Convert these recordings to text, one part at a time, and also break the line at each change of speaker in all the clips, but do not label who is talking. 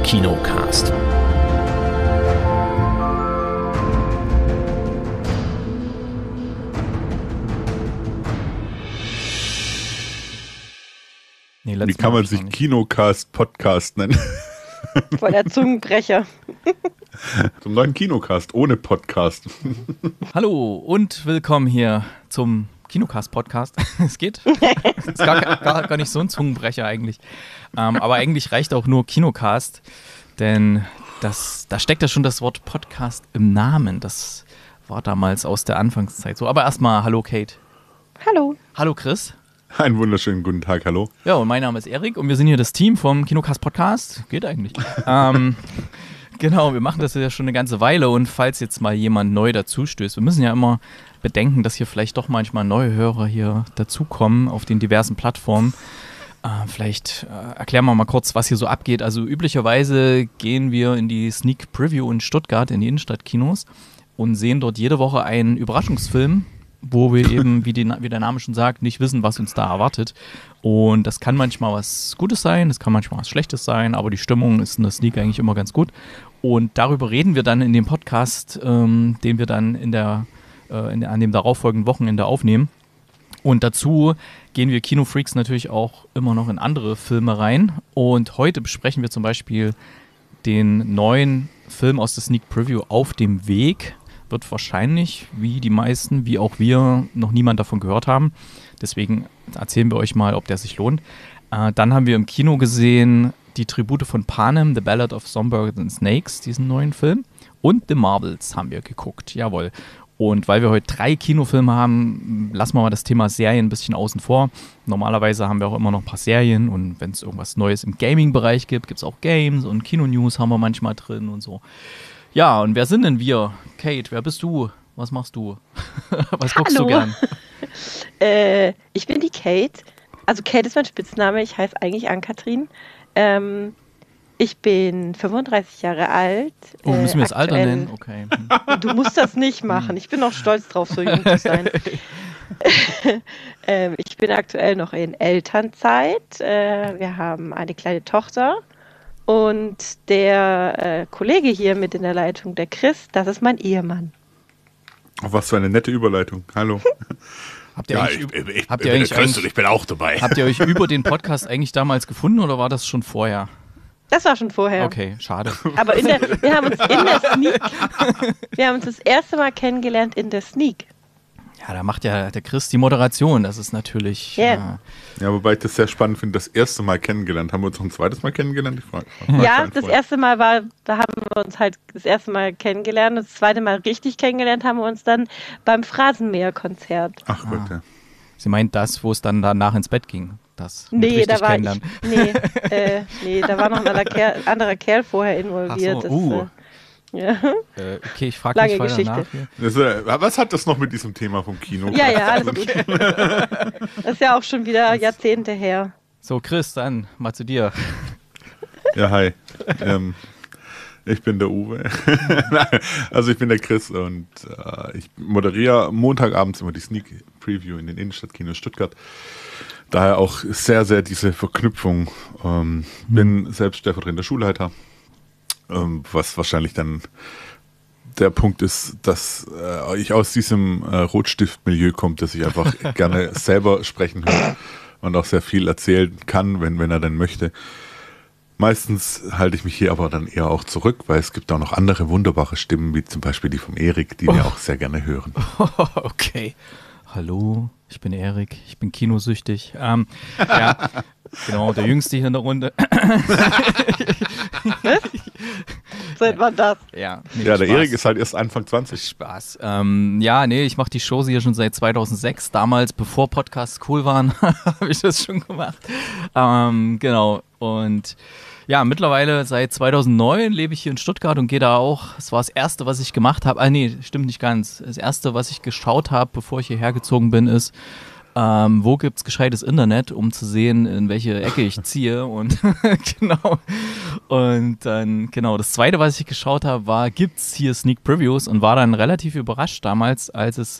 Kinocast.
Wie kann man sich Kinocast Podcast nennen?
Voll der Zungenbrecher.
Zum neuen Kinocast ohne Podcast.
Hallo und willkommen hier zum Kinocast-Podcast. Es geht. Ist gar nicht so ein Zungenbrecher eigentlich. Aber eigentlich reicht auch nur Kinocast, denn da steckt ja schon das Wort Podcast im Namen. Das war damals aus der Anfangszeit so. Aber erstmal hallo Kate.
Hallo.
Hallo Chris.
Einen wunderschönen guten Tag, hallo.
Ja, und mein Name ist Erik und wir sind hier das Team vom Kinocast-Podcast. Geht eigentlich. Genau, wir machen das ja schon eine ganze Weile und falls jetzt mal jemand neu dazustößt, wir müssen ja immer bedenken, dass hier vielleicht doch manchmal neue Hörer hier dazukommen auf den diversen Plattformen. Vielleicht erklären wir mal kurz, was hier so abgeht. Also üblicherweise gehen wir in die Sneak Preview in Stuttgart, in die Innenstadtkinos und sehen dort jede Woche einen Überraschungsfilm, wo wir eben, wie der Name schon sagt, nicht wissen, was uns da erwartet. Und das kann manchmal was Gutes sein, das kann manchmal was Schlechtes sein, aber die Stimmung ist in der Sneak eigentlich immer ganz gut. Und darüber reden wir dann in dem Podcast, den wir dann an dem darauffolgenden Wochenende aufnehmen. Und dazu gehen wir Kinofreaks natürlich auch immer noch in andere Filme rein. Und heute besprechen wir zum Beispiel den neuen Film aus der Sneak Preview Auf dem Weg. Wird wahrscheinlich, wie die meisten, wie auch wir, noch niemand davon gehört haben. Deswegen erzählen wir euch mal, ob der sich lohnt. Dann haben wir im Kino gesehen die Tribute von Panem, The Ballad of Songbirds and Snakes, diesen neuen Film. Und The Marvels haben wir geguckt, jawohl. Und weil wir heute 3 Kinofilme haben, lassen wir mal das Thema Serien ein bisschen außen vor. Normalerweise haben wir auch immer noch ein paar Serien und wenn es irgendwas Neues im Gaming-Bereich gibt, gibt es auch Games und Kino-News haben wir manchmal drin und so. Ja, und wer sind denn wir? Kate, wer bist du? Was machst du? Was guckst du gern?
Ich bin die Kate. Also Kate ist mein Spitzname. Ich heiße eigentlich Ann-Kathrin. Ich bin 35 Jahre alt.
Oh, müssen wir das Alter nennen? Okay.
Du musst das nicht machen. Ich bin auch stolz drauf, so jung zu sein. Ich bin aktuell noch in Elternzeit. Wir haben eine kleine Tochter. Und der Kollege hier mit in der Leitung, der Chris, das ist mein Ehemann.
Oh, was für eine nette Überleitung. Hallo.
Ich bin auch dabei.
Habt ihr euch über den Podcast eigentlich damals gefunden oder war das schon vorher?
Das war schon vorher.
Okay, schade.
Aber wir haben uns in der Sneak, wir haben uns das erste Mal kennengelernt in der Sneak.
Ja, da macht ja der Chris die Moderation, das ist natürlich...
Yeah.
Ja, wobei ich das sehr spannend finde, das erste Mal kennengelernt. Haben wir uns noch ein zweites Mal kennengelernt?
Ja, das erste Mal da haben wir uns halt das erste Mal kennengelernt. Das zweite Mal richtig kennengelernt haben wir uns dann beim Phrasenmäher-Konzert.
Ach Gott, ja.
Sie meint das, wo es dann danach ins Bett ging? Das
nee, da war noch ein anderer Kerl vorher involviert.
Ach so,
ja.
Okay, ich frage mich weiter nach.
Was hat das noch mit diesem Thema vom Kino?
Ja, alles gut. Das ist ja auch schon wieder Jahrzehnte her.
So, Chris, dann mal zu dir.
Ja, hi. Ich bin der Uwe. Also ich bin der Chris und ich moderiere montagabends immer die Sneak Preview in den Innenstadtkinos Stuttgart. Daher auch sehr, sehr diese Verknüpfung. Bin selbst stellvertretender Schulleiter. Was wahrscheinlich dann der Punkt ist, dass ich aus diesem Rotstift-Milieu komme, dass ich einfach gerne selber sprechen höre und auch sehr viel erzählen kann, wenn er denn möchte. Meistens halte ich mich hier aber dann eher auch zurück, weil es gibt auch noch andere wunderbare Stimmen, wie zum Beispiel die vom Erik, die wir auch sehr gerne hören.
Okay. Hallo, ich bin Erik, ich bin kinosüchtig. Ja, genau, der Jüngste hier in der Runde.
Seit wann das?
Ja,
der Erik ist halt erst Anfang 20.
Spaß. Ich mache die Shows hier schon seit 2006. Damals, bevor Podcasts cool waren, habe ich das schon gemacht. Genau, und ja, mittlerweile seit 2009 lebe ich hier in Stuttgart und gehe da auch, es war das Erste, was ich gemacht habe, stimmt nicht ganz. Das Erste, was ich geschaut habe, bevor ich hierher gezogen bin, ist, wo gibt's gescheites Internet, um zu sehen, in welche Ecke ich ziehe und genau. Und dann, genau, das Zweite, was ich geschaut habe, war, gibt's hier Sneak Previews und war dann relativ überrascht damals, als es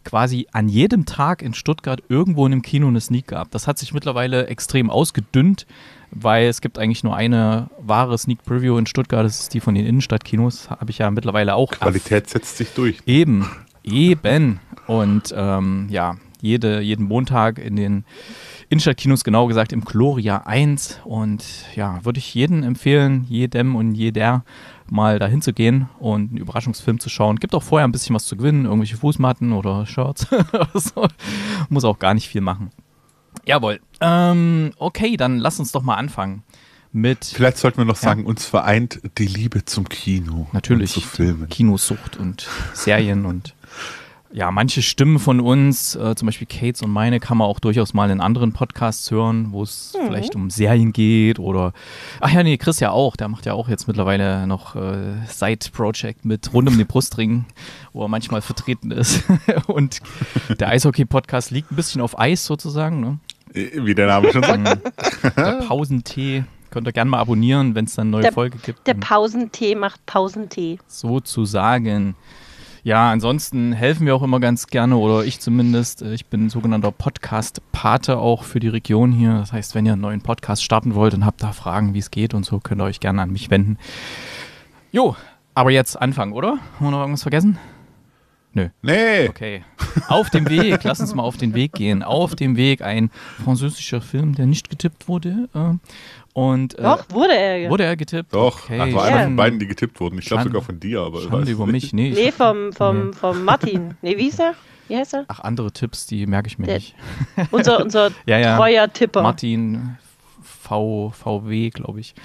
quasi an jedem Tag in Stuttgart irgendwo in einem Kino eine Sneak gab. Das hat sich mittlerweile extrem ausgedünnt, weil es gibt eigentlich nur eine wahre Sneak Preview in Stuttgart, das ist die von den Innenstadtkinos, habe ich ja mittlerweile auch.
Qualität setzt sich durch.
Eben. Und jeden Montag in den Innenstadtkinos, genau gesagt im Gloria 1. Und ja, würde ich jedem empfehlen, jedem und jeder mal dahin zu gehen und einen Überraschungsfilm zu schauen. Gibt auch vorher ein bisschen was zu gewinnen, irgendwelche Fußmatten oder Shirts oder so. Muss auch gar nicht viel machen. Jawohl. Okay, dann lass uns doch mal anfangen mit...
Vielleicht sollten wir noch sagen, uns vereint die Liebe zum Kino.
Natürlich,
und zu Filmen.
Kinosucht und Serien und ja, manche Stimmen von uns, zum Beispiel Kates und meine, kann man auch durchaus mal in anderen Podcasts hören, wo es vielleicht um Serien geht oder, Chris ja auch, der macht ja auch jetzt mittlerweile noch Side-Project mit Rund um den Brustring, wo er manchmal vertreten ist und der Eishockey-Podcast liegt ein bisschen auf Eis sozusagen, ne?
Wie der Name schon sagt.
Der Pausentee. Könnt ihr gerne mal abonnieren, wenn es dann eine neue Folge gibt.
Der Pausentee macht Pausentee.
Sozusagen. Ja, ansonsten helfen wir auch immer ganz gerne, oder ich zumindest. Ich bin sogenannter Podcast-Pate auch für die Region hier. Das heißt, wenn ihr einen neuen Podcast starten wollt und habt da Fragen, wie es geht und so, könnt ihr euch gerne an mich wenden. Jo, aber jetzt anfangen, oder? Haben wir noch irgendwas vergessen? Nö.
Nee.
Okay. Auf dem Weg, lass uns mal auf den Weg gehen. Auf dem Weg ein französischer Film, der nicht getippt wurde.
Doch, wurde er.
Wurde er getippt?
Doch,
Okay.
war einer von beiden, die getippt wurden. Ich glaube
Schande.
sogar von dir, aber
Schande über mich.
Nee, vom Martin. Nee, wie ist er? Wie heißt er?
Ach, andere Tipps, die merke ich mir nicht.
Unser
Ja.
treuer Tipper.
Martin VW, glaube ich.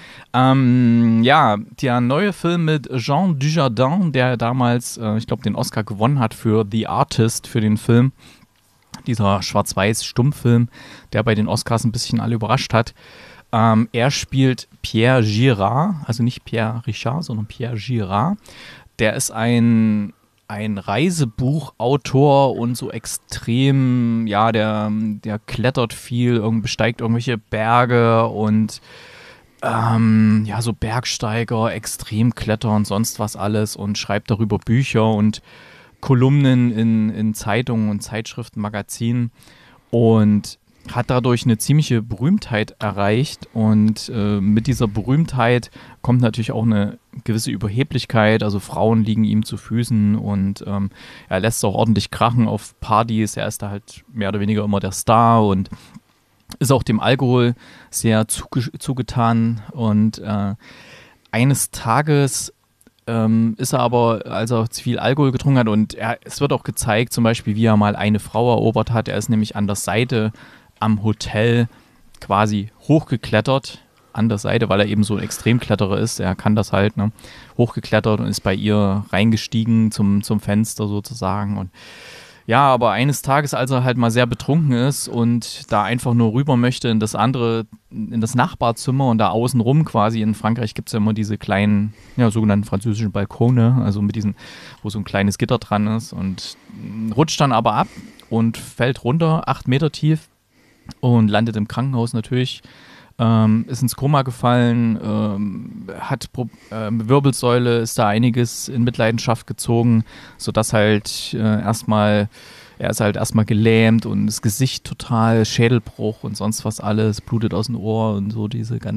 Der neue Film mit Jean Dujardin, der damals, ich glaube, den Oscar gewonnen hat für The Artist, für den Film. Dieser Schwarz-Weiß-Stummfilm, der bei den Oscars ein bisschen alle überrascht hat. Er spielt Pierre Girard, also nicht Pierre Richard, sondern Pierre Girard. Der ist ein Reisebuchautor und so extrem, ja, der klettert viel, besteigt irgendwelche Berge und so Bergsteiger, Extremkletter und sonst was alles und schreibt darüber Bücher und Kolumnen in Zeitungen und Zeitschriften, Magazinen und hat dadurch eine ziemliche Berühmtheit erreicht und mit dieser Berühmtheit kommt natürlich auch eine gewisse Überheblichkeit, also Frauen liegen ihm zu Füßen und er lässt auch ordentlich krachen auf Partys, er ist da halt mehr oder weniger immer der Star und ist auch dem Alkohol sehr zugetan und eines Tages ist er aber, als er zu viel Alkohol getrunken hat und es wird auch gezeigt, zum Beispiel, wie er mal eine Frau erobert hat, er ist nämlich an der Seite am Hotel quasi hochgeklettert an der Seite, weil er eben so ein Extremkletterer ist. Er kann das halt, ne? Hochgeklettert und ist bei ihr reingestiegen zum Fenster sozusagen. Und ja, aber eines Tages, als er halt mal sehr betrunken ist und da einfach nur rüber möchte in das Nachbarzimmer und da außenrum quasi, in Frankreich gibt es ja immer diese kleinen, ja, sogenannten französischen Balkone, also mit diesen, wo so ein kleines Gitter dran ist und rutscht dann aber ab und fällt runter, 8 Meter tief. Und landet im Krankenhaus natürlich, ist ins Koma gefallen, hat Wirbelsäule, ist da einiges in Mitleidenschaft gezogen, sodass halt er ist halt erstmal gelähmt und das Gesicht total, Schädelbruch und sonst was alles, blutet aus dem Ohr und so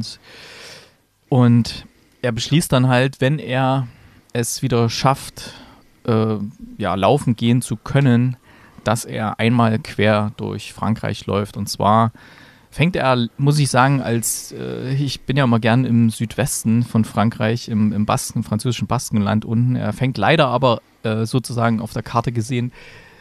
und er beschließt dann halt, wenn er es wieder schafft, laufen gehen zu können, dass er einmal quer durch Frankreich läuft. Und zwar fängt er, muss ich sagen, ich bin ja immer gern im Südwesten von Frankreich, im französischen Baskenland unten. Er fängt leider aber sozusagen auf der Karte gesehen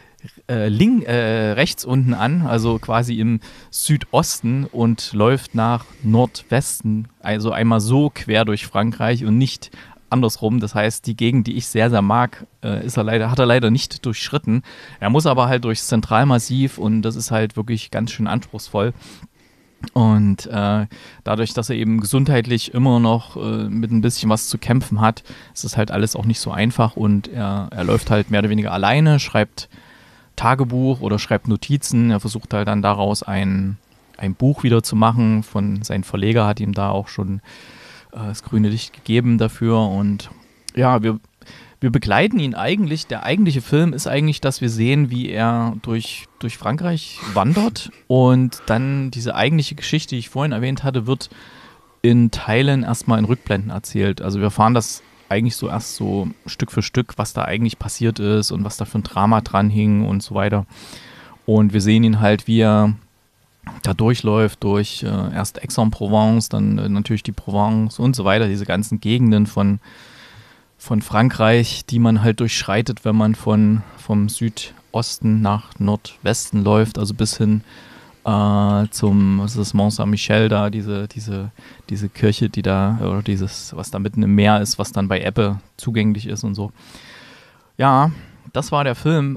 rechts unten an, also quasi im Südosten und läuft nach Nordwesten, also einmal so quer durch Frankreich und nicht andersrum. Das heißt, die Gegend, die ich sehr, sehr mag, hat er leider nicht durchschritten. Er muss aber halt durchs Zentralmassiv und das ist halt wirklich ganz schön anspruchsvoll. Und dadurch, dass er eben gesundheitlich immer noch mit ein bisschen was zu kämpfen hat, ist das halt alles auch nicht so einfach und er läuft halt mehr oder weniger alleine, schreibt Tagebuch oder schreibt Notizen. Er versucht halt dann daraus ein Buch wieder zu machen. Sein Verleger hat ihm da auch schon das grüne Licht gegeben dafür und ja, wir wir begleiten ihn eigentlich. Der eigentliche Film ist eigentlich, dass wir sehen, wie er durch Frankreich wandert und dann diese eigentliche Geschichte, die ich vorhin erwähnt hatte, wird in Teilen erstmal in Rückblenden erzählt. Also wir erfahren das eigentlich so erst so Stück für Stück, was da eigentlich passiert ist und was da für ein Drama dran hing und so weiter. Und wir sehen ihn halt, wie er da durchläuft durch erst Aix-en-Provence, dann natürlich die Provence und so weiter, diese ganzen Gegenden von Frankreich, die man halt durchschreitet, wenn man vom Südosten nach Nordwesten läuft, also bis hin was ist das, Mont Saint-Michel da, diese Kirche, die da, oder dieses, was da mitten im Meer ist, was dann bei Ebbe zugänglich ist und so. Ja, das war der Film.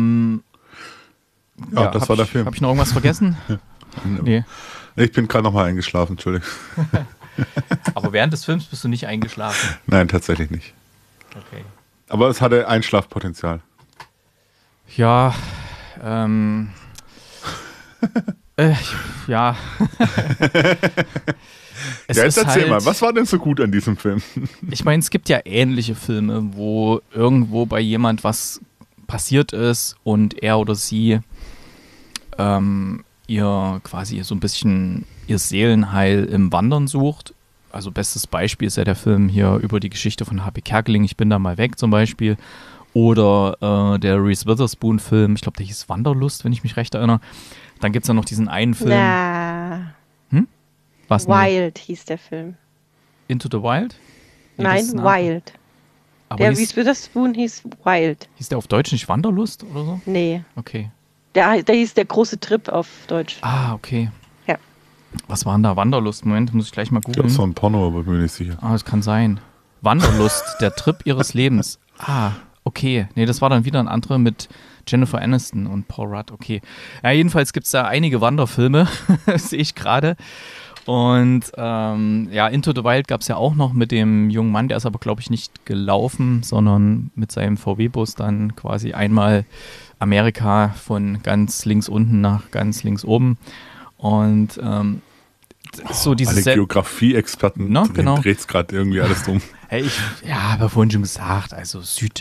Das war der Film.
Habe ich noch irgendwas vergessen? Nee.
Ich bin gerade nochmal eingeschlafen, Entschuldigung.
Aber während des Films bist du nicht eingeschlafen?
Nein, tatsächlich nicht.
Okay.
Aber es hatte Einschlafpotenzial.
Ja, ja.
Jetzt erzähl mal, was war denn so gut an diesem Film?
Ich meine, es gibt ja ähnliche Filme, wo irgendwo bei jemand was passiert ist und er oder sie ihr quasi so ein bisschen ihr Seelenheil im Wandern sucht. Also bestes Beispiel ist ja der Film hier über die Geschichte von H.P. Kerkeling, Ich bin da mal weg zum Beispiel. Oder der Reese Witherspoon-Film, ich glaube, der hieß Wanderlust, wenn ich mich recht erinnere. Dann gibt es ja noch diesen einen Film. Was denn?
Wild hieß der Film.
Into the Wild? Nee,
Nein,
das ist
Wild.
Aber
Der Reese Witherspoon hieß Wild.
hieß der auf Deutsch nicht Wanderlust oder so?
Nee,
Okay.
der hieß der große Trip auf Deutsch.
Ah, okay.
Ja.
Was war denn da Wanderlust? Moment, muss ich gleich mal
Ich glaube,
googeln.
es war ein Porno, aber bin mir nicht sicher.
Ah, das kann sein. Wanderlust, der Trip ihres Lebens. Ah, okay. Nee, das war dann wieder ein anderer mit Jennifer Aniston und Paul Rudd. Okay. Ja, jedenfalls gibt es da einige Wanderfilme, sehe ich gerade. Und Into the Wild gab es ja auch noch mit dem jungen Mann, der ist aber, glaube ich, nicht gelaufen, sondern mit seinem VW-Bus dann quasi einmal Amerika von ganz links unten nach ganz links oben. Und so diese
alle Geografie-Experten,
No, genau.
dreht es gerade irgendwie alles drum.
Hey, habe ja vorhin schon gesagt, also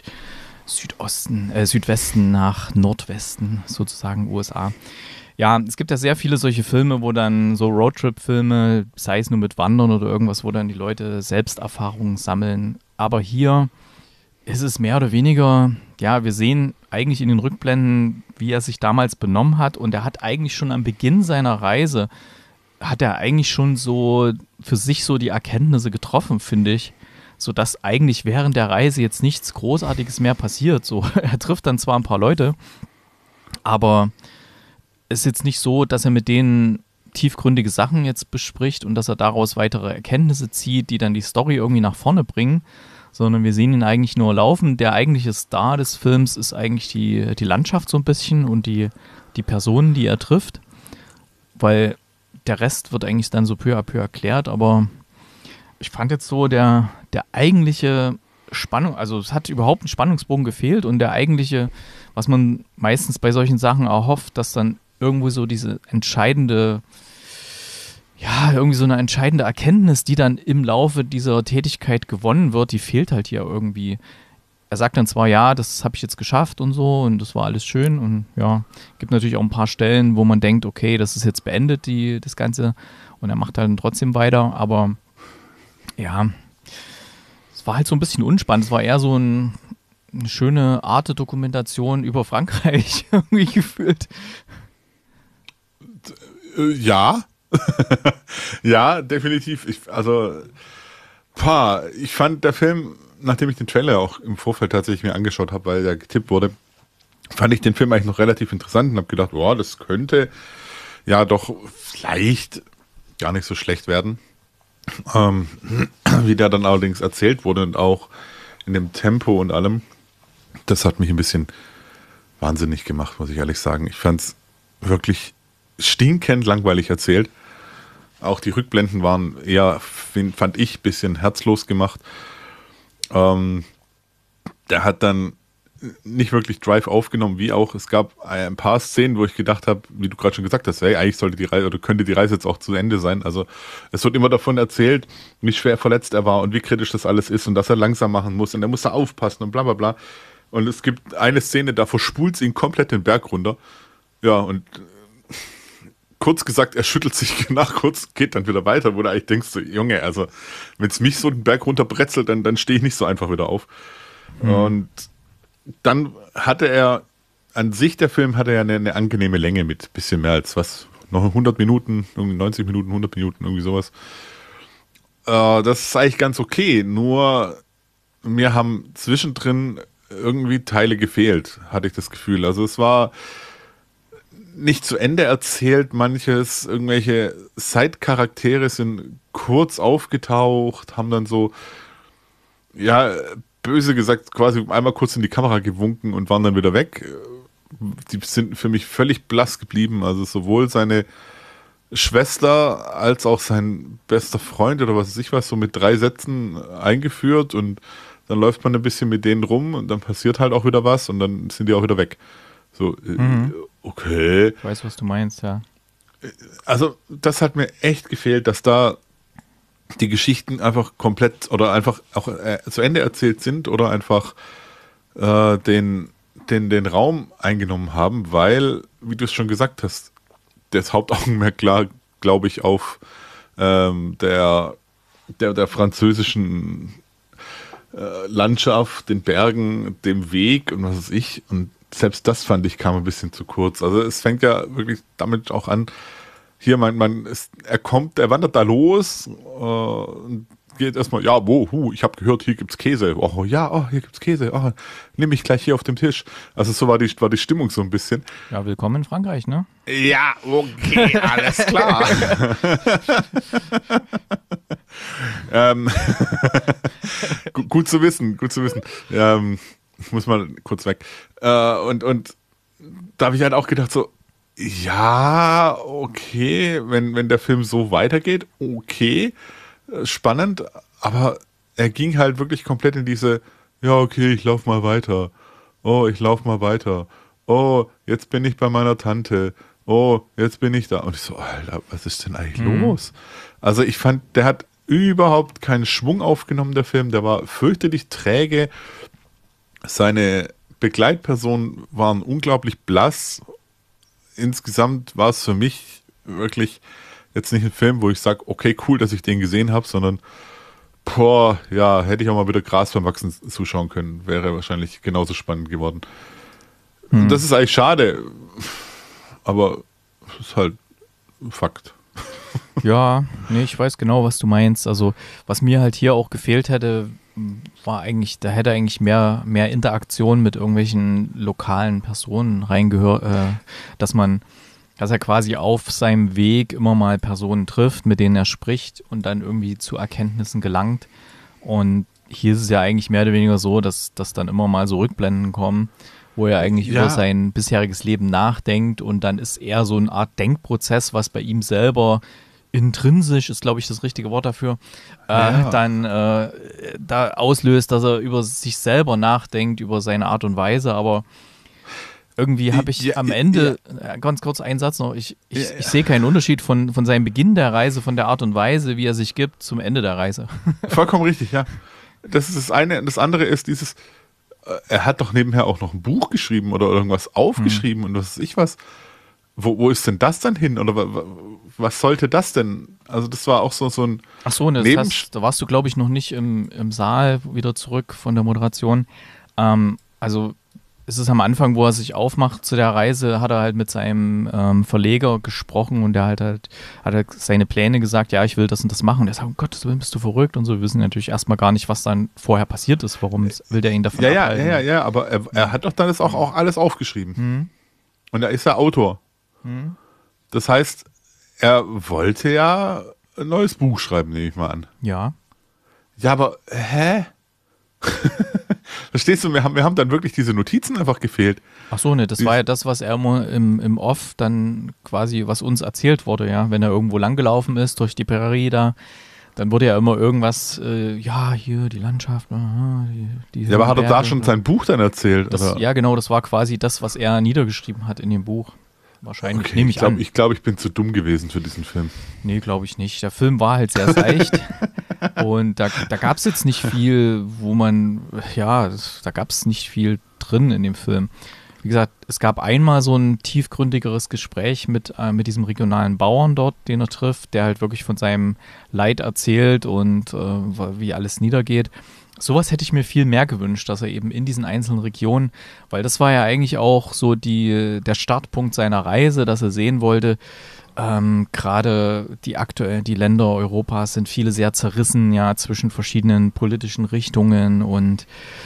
Südwesten nach Nordwesten, sozusagen USA. Ja, es gibt ja sehr viele solche Filme, wo dann so Roadtrip-Filme, sei es nur mit Wandern oder irgendwas, wo dann die Leute Selbsterfahrungen sammeln. Aber hier ist es mehr oder weniger, ja, wir sehen eigentlich in den Rückblenden, wie er sich damals benommen hat. Und er hat eigentlich schon am Beginn seiner Reise, hat er eigentlich schon so für sich so die Erkenntnisse getroffen, finde ich. Sodass eigentlich während der Reise jetzt nichts Großartiges mehr passiert. So, er trifft dann zwar ein paar Leute, aber es ist jetzt nicht so, dass er mit denen tiefgründige Sachen jetzt bespricht und dass er daraus weitere Erkenntnisse zieht, die dann die Story irgendwie nach vorne bringen, sondern wir sehen ihn eigentlich nur laufen. Der eigentliche Star des Films ist eigentlich die Landschaft so ein bisschen und die Personen, die er trifft, weil der Rest wird eigentlich dann so peu à peu erklärt, aber ich fand jetzt so der eigentliche Spannung, also es hat überhaupt ein Spannungsbogen gefehlt und der eigentliche, was man meistens bei solchen Sachen erhofft, dass dann irgendwo so diese entscheidende, ja, irgendwie so eine entscheidende Erkenntnis, die dann im Laufe dieser Tätigkeit gewonnen wird, die fehlt halt hier irgendwie. Er sagt dann zwar, ja, das habe ich jetzt geschafft und so und das war alles schön und ja, gibt natürlich auch ein paar Stellen, wo man denkt, okay, das ist jetzt beendet, das Ganze und er macht halt dann trotzdem weiter, aber ja, es war halt so ein bisschen unspannend, es war eher so eine schöne Arte-Dokumentation über Frankreich irgendwie gefühlt.
Ja. Ja, definitiv. Ich fand der Film, nachdem ich den Trailer auch im Vorfeld tatsächlich mir angeschaut habe, weil der getippt wurde, fand ich den Film eigentlich noch relativ interessant und habe gedacht, wow, das könnte ja doch vielleicht gar nicht so schlecht werden. Wie der dann allerdings erzählt wurde und auch in dem Tempo und allem, das hat mich ein bisschen wahnsinnig gemacht, muss ich ehrlich sagen. Ich fand es wirklich stinkend langweilig erzählt. Auch die Rückblenden waren eher, fand ich, ein bisschen herzlos gemacht. Der hat dann nicht wirklich Drive aufgenommen, wie auch, es gab ein paar Szenen, wo ich gedacht habe, wie du gerade schon gesagt hast, hey, eigentlich sollte die Reise oder könnte die Reise jetzt auch zu Ende sein. Also es wird immer davon erzählt, wie schwer verletzt er war und wie kritisch das alles ist und dass er langsam machen muss und er muss da aufpassen und bla bla bla. Und es gibt eine Szene, da verspult sie ihn komplett den Berg runter. Ja, und kurz gesagt, er schüttelt sich nach kurz, geht dann wieder weiter, wo du eigentlich denkst, so, Junge, also wenn es mich so den Berg runter bretzelt, dann stehe ich nicht so einfach wieder auf. Und dann hatte er, an sich der Film hatte ja eine angenehme Länge mit bisschen mehr als was, noch 100 Minuten, irgendwie 90 Minuten, 100 Minuten, irgendwie sowas. Das ist eigentlich ganz okay, nur mir haben zwischendrin irgendwie Teile gefehlt, hatte ich das Gefühl. Also es war nicht zu Ende erzählt, manches, irgendwelche Side-Charaktere sind kurz aufgetaucht, haben dann so, ja, böse gesagt, quasi einmal kurz in die Kamera gewunken und waren dann wieder weg. Die sind für mich völlig blass geblieben. Also sowohl seine Schwester als auch sein bester Freund oder was weiß ich was, so mit 3 Sätzen eingeführt und dann läuft man ein bisschen mit denen rum und dann passiert halt auch wieder was und dann sind die auch wieder weg. So, okay.
Ich weiß, was du meinst, ja.
Also das hat mir echt gefehlt, dass da die Geschichten einfach komplett oder einfach auch zu Ende erzählt sind oder einfach den Raum eingenommen haben, weil, wie du es schon gesagt hast, das Hauptaugenmerk klar, glaube ich, auf der französischen Landschaft, den Bergen, dem Weg und was weiß ich. Und selbst das fand ich kam ein bisschen zu kurz. Also es fängt ja wirklich damit auch an, hier er wandert da los und geht erstmal, ja, ich habe gehört, hier gibt's Käse. Oh ja, hier gibt's Käse. Oh, nehme ich gleich hier auf dem Tisch. Also so war die Stimmung so ein bisschen.
Ja, willkommen in Frankreich, ne?
Ja, okay, alles klar. Gut zu wissen. Ich muss mal kurz weg. Und da habe ich halt auch gedacht so, ja, okay, wenn der Film so weitergeht, okay, spannend, aber er ging halt wirklich komplett in diese, ja, okay, ich lauf mal weiter. Oh, ich lauf mal weiter. Oh, jetzt bin ich bei meiner Tante. Oh, jetzt bin ich da. Und ich so, Alter, was ist denn eigentlich los? Also ich fand, der hat überhaupt keinen Schwung aufgenommen, der Film. Der war fürchterlich träge. Seine Begleitpersonen waren unglaublich blass. Insgesamt war es für mich wirklich jetzt nicht ein Film, wo ich sage, okay, cool, dass ich den gesehen habe, sondern hätte ich auch mal wieder Gras beim Wachsen zuschauen können. Wäre wahrscheinlich genauso spannend geworden. Und das ist eigentlich schade, aber es ist halt Fakt.
Ja, nee, ich weiß genau, was du meinst. Also, was mir halt hier auch gefehlt hätte, war eigentlich, da hätte eigentlich mehr Interaktion mit irgendwelchen lokalen Personen reingehört, dass er quasi auf seinem Weg immer mal Personen trifft, mit denen er spricht und dann irgendwie zu Erkenntnissen gelangt. Und hier ist es ja eigentlich mehr oder weniger so, dass dann immer mal so Rückblenden kommen, wo er eigentlich über sein bisheriges Leben nachdenkt und dann ist eher so eine Art Denkprozess, was bei ihm selber intrinsisch ist, glaube ich, das richtige Wort dafür, dann da auslöst, dass er über sich selber nachdenkt, über seine Art und Weise, aber irgendwie habe ich am Ende, ganz kurz einen Satz noch, ich sehe keinen Unterschied von seinem Beginn der Reise, von der Art und Weise, wie er sich gibt, zum Ende der Reise.
Vollkommen richtig, ja. Das ist das eine. Das andere ist dieses, er hat doch nebenher auch noch ein Buch geschrieben oder irgendwas aufgeschrieben und was weiß ich was. Wo ist denn das dann hin? Oder was sollte das denn? Also das war auch so ein
Ach so, ne, das heißt, da warst du, glaube ich, noch nicht im Saal wieder zurück von der Moderation. Also es ist am Anfang, wo er sich aufmacht zu der Reise, hat er halt mit seinem Verleger gesprochen und der hat seine Pläne gesagt, ja, ich will das und das machen. Und er sagt, um Gottes Willen, bist du verrückt? Und so, wir wissen natürlich erstmal gar nicht, was dann vorher passiert ist. Warum will der ihn davon abhalten?
Ja, aber er hat doch dann das auch alles aufgeschrieben. Und er ist ja Autor. Das heißt, er wollte ja ein neues Buch schreiben, nehme ich mal an.
Ja.
Ja, aber, hä? Verstehst du, wir haben dann wirklich diese Notizen einfach gefehlt.
Ach so, ne, das war ja das, was er immer im Off dann quasi, was uns erzählt wurde, ja, wenn er irgendwo langgelaufen ist, durch die Prärie da dann wurde ja immer irgendwas, ja, hier die Landschaft.
Ja, aber hat er da schon sein Buch dann erzählt?
Das, ja, genau, das war quasi das, was er niedergeschrieben hat in dem Buch. Wahrscheinlich,
okay,
nehme ich an.
Ich glaube, ich bin zu dumm gewesen für diesen Film.
Nee, glaube ich nicht. Der Film war halt sehr seicht. Und da gab es jetzt nicht viel, wo man, ja, da gab es nicht viel drin in dem Film. Wie gesagt, es gab einmal so ein tiefgründigeres Gespräch mit diesem regionalen Bauern dort, den er trifft, der halt wirklich von seinem Leid erzählt und wie alles niedergeht. Sowas hätte ich mir viel mehr gewünscht, dass er eben in diesen einzelnen Regionen, weil das war ja eigentlich auch so der Startpunkt seiner Reise, dass er sehen wollte, gerade die Länder Europas sind viele sehr zerrissen, ja, zwischen verschiedenen politischen Richtungen und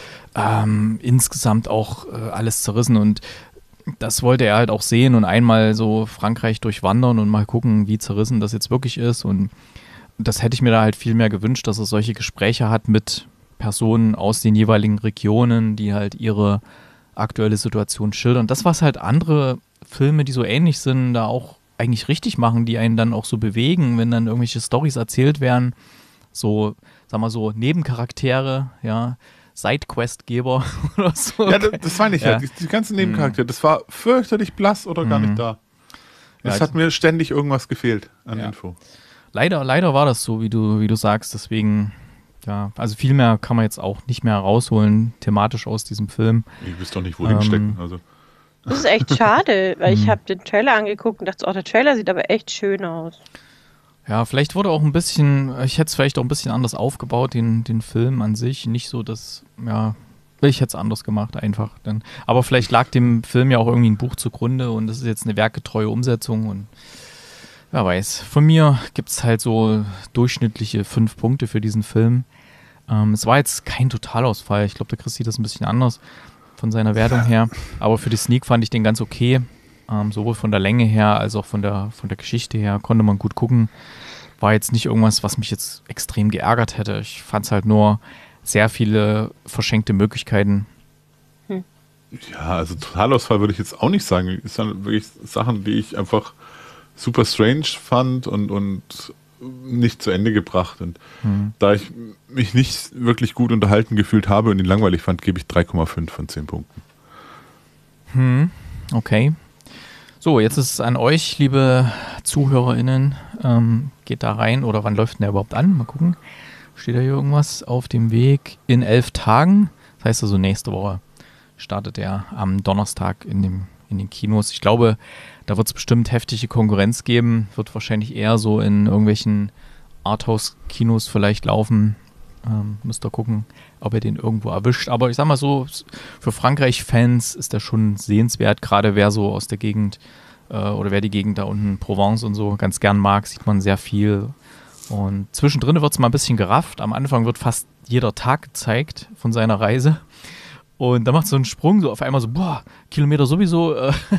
insgesamt auch alles zerrissen, und das wollte er halt auch sehen und einmal so Frankreich durchwandern und mal gucken, wie zerrissen das jetzt wirklich ist, und das hätte ich mir da halt viel mehr gewünscht, dass er solche Gespräche hat mit Personen aus den jeweiligen Regionen, die halt ihre aktuelle Situation schildern. Das, was halt andere Filme, die so ähnlich sind, da auch eigentlich richtig machen, die einen dann auch so bewegen, wenn dann irgendwelche Storys erzählt werden, so, sag mal so, Nebencharaktere, ja, Sidequestgeber oder so.
Ja, das meine ich ja. Die ganzen Nebencharaktere, das war fürchterlich blass oder gar nicht da. Es hat mir ständig irgendwas gefehlt an Info.
Leider war das so, wie du sagst, deswegen, ja, also viel mehr kann man jetzt auch nicht mehr rausholen, thematisch aus diesem Film.
Ich wüsste doch nicht, wohin stecken. Also.
Das ist echt schade, weil ich habe den Trailer angeguckt und dachte, der Trailer sieht aber echt schön aus.
Ja, vielleicht wurde auch ein bisschen, ich hätte es vielleicht auch ein bisschen anders aufgebaut, den Film an sich. Nicht so, dass, ja, ich hätte es anders gemacht einfach. Aber vielleicht lag dem Film ja auch irgendwie ein Buch zugrunde und das ist jetzt eine werkgetreue Umsetzung und wer weiß. Von mir gibt es halt so durchschnittliche 5 Punkte für diesen Film. Es war jetzt kein Totalausfall. Ich glaube, der Chris sieht das ein bisschen anders von seiner Wertung her. Aber für die Sneak fand ich den ganz okay. Sowohl von der Länge her als auch von der Geschichte her konnte man gut gucken. War jetzt nicht irgendwas, was mich jetzt extrem geärgert hätte. Ich fand es halt nur sehr viele verschenkte Möglichkeiten.
Ja, also Totalausfall würde ich jetzt auch nicht sagen. Es sind wirklich Sachen, die ich einfach super strange fand und nicht zu Ende gebracht. Und da ich mich nicht wirklich gut unterhalten gefühlt habe und ihn langweilig fand, gebe ich 3,5 von 10 Punkten.
Okay. So, jetzt ist es an euch, liebe ZuhörerInnen. Geht da rein, oder wann läuft denn der überhaupt an? Mal gucken. Steht da hier irgendwas? Auf dem Weg in 11 Tagen. Das heißt also, nächste Woche startet er am Donnerstag in den Kinos. Ich glaube, da wird es bestimmt heftige Konkurrenz geben. Wird wahrscheinlich eher so in irgendwelchen Arthouse-Kinos vielleicht laufen. Müsst ihr gucken, ob ihr den irgendwo erwischt. Aber ich sag mal so, für Frankreich-Fans ist der schon sehenswert. Gerade wer so aus der Gegend oder wer die Gegend da unten, Provence und so, ganz gern mag, sieht man sehr viel. Und zwischendrin wird es mal ein bisschen gerafft. Am Anfang wird fast jeder Tag gezeigt von seiner Reise. Und da macht so einen Sprung, so auf einmal so, Kilometer sowieso.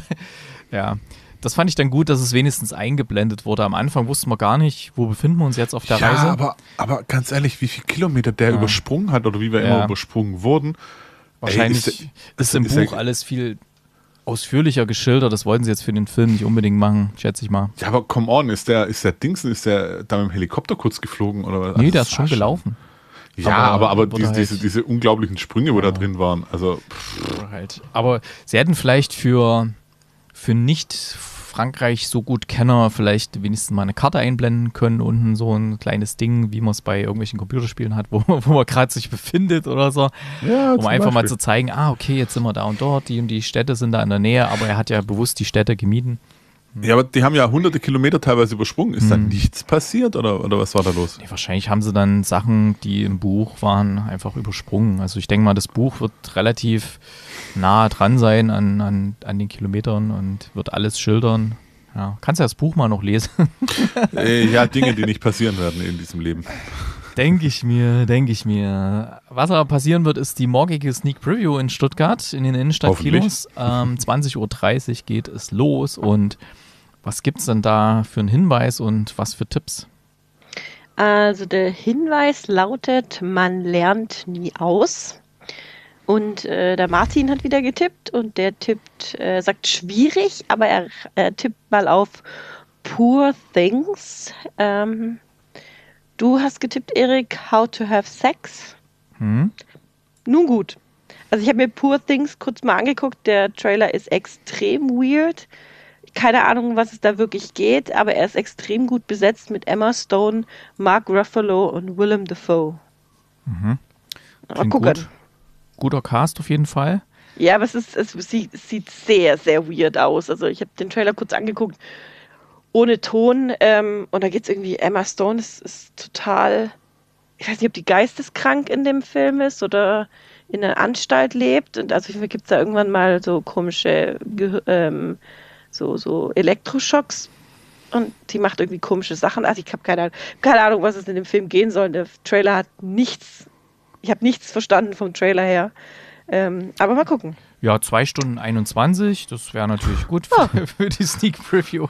Ja, das fand ich dann gut, dass es wenigstens eingeblendet wurde. Am Anfang wussten wir gar nicht, wo befinden wir uns jetzt auf der Reise.
Aber ganz ehrlich, wie viele Kilometer der übersprungen hat oder wie wir immer übersprungen wurden.
Wahrscheinlich ist im Buch alles viel ausführlicher geschildert. Das wollten sie jetzt für den Film nicht unbedingt machen, schätze ich mal.
Ja, aber come on, ist der da mit dem Helikopter kurz geflogen? Oder was?
Nee, der ist schon gelaufen.
Ja, aber diese unglaublichen Sprünge, wo da drin waren. Also,
halt. Aber sie hätten vielleicht für nicht Frankreich so gut Kenner vielleicht wenigstens mal eine Karte einblenden können, unten so ein kleines Ding, wie man es bei irgendwelchen Computerspielen hat, wo man gerade sich befindet oder so,
ja,
um einfach mal zu zeigen, okay, jetzt sind wir da und dort, die und die Städte sind da in der Nähe, aber er hat ja bewusst die Städte gemieden.
Ja, aber die haben ja hunderte Kilometer teilweise übersprungen. Ist da nichts passiert oder was war da los?
Nee, wahrscheinlich haben sie dann Sachen, die im Buch waren, einfach übersprungen. Also ich denke mal, das Buch wird relativ nah dran sein an den Kilometern und wird alles schildern. Ja, kannst ja das Buch mal noch lesen.
Ja, Dinge, die nicht passieren werden in diesem Leben.
Denke ich mir. Was aber passieren wird, ist die morgige Sneak Preview in Stuttgart in den Innenstadtkinos. 20:30 Uhr geht es los. Und was gibt es denn da für einen Hinweis und was für Tipps?
Also der Hinweis lautet, man lernt nie aus. Und der Martin hat wieder getippt und der sagt schwierig, aber er tippt mal auf Poor Things. Du hast getippt, Erik, How to Have Sex.
Hm?
Nun gut. Also ich habe mir Poor Things kurz mal angeguckt. Der Trailer ist extrem weird. Keine Ahnung, was es da wirklich geht, aber er ist extrem gut besetzt mit Emma Stone, Mark Ruffalo und Willem Dafoe. Mal
Klingt
gucken.
gut. Guter Cast auf jeden Fall.
Ja, aber es sieht sehr, sehr weird aus. Also ich habe den Trailer kurz angeguckt, ohne Ton. Und da geht es irgendwie, Emma Stone ist total, ich weiß nicht, ob die geisteskrank in dem Film ist oder in einer Anstalt lebt. Und also gibt es da irgendwann mal so komische so Elektroschocks und die macht irgendwie komische Sachen. Also ich habe keine Ahnung, was es in dem Film gehen soll. Der Trailer hat nichts, ich habe nichts verstanden vom Trailer her. Aber mal gucken.
Ja, 2 Stunden 21, das wäre natürlich gut für die Sneak Preview.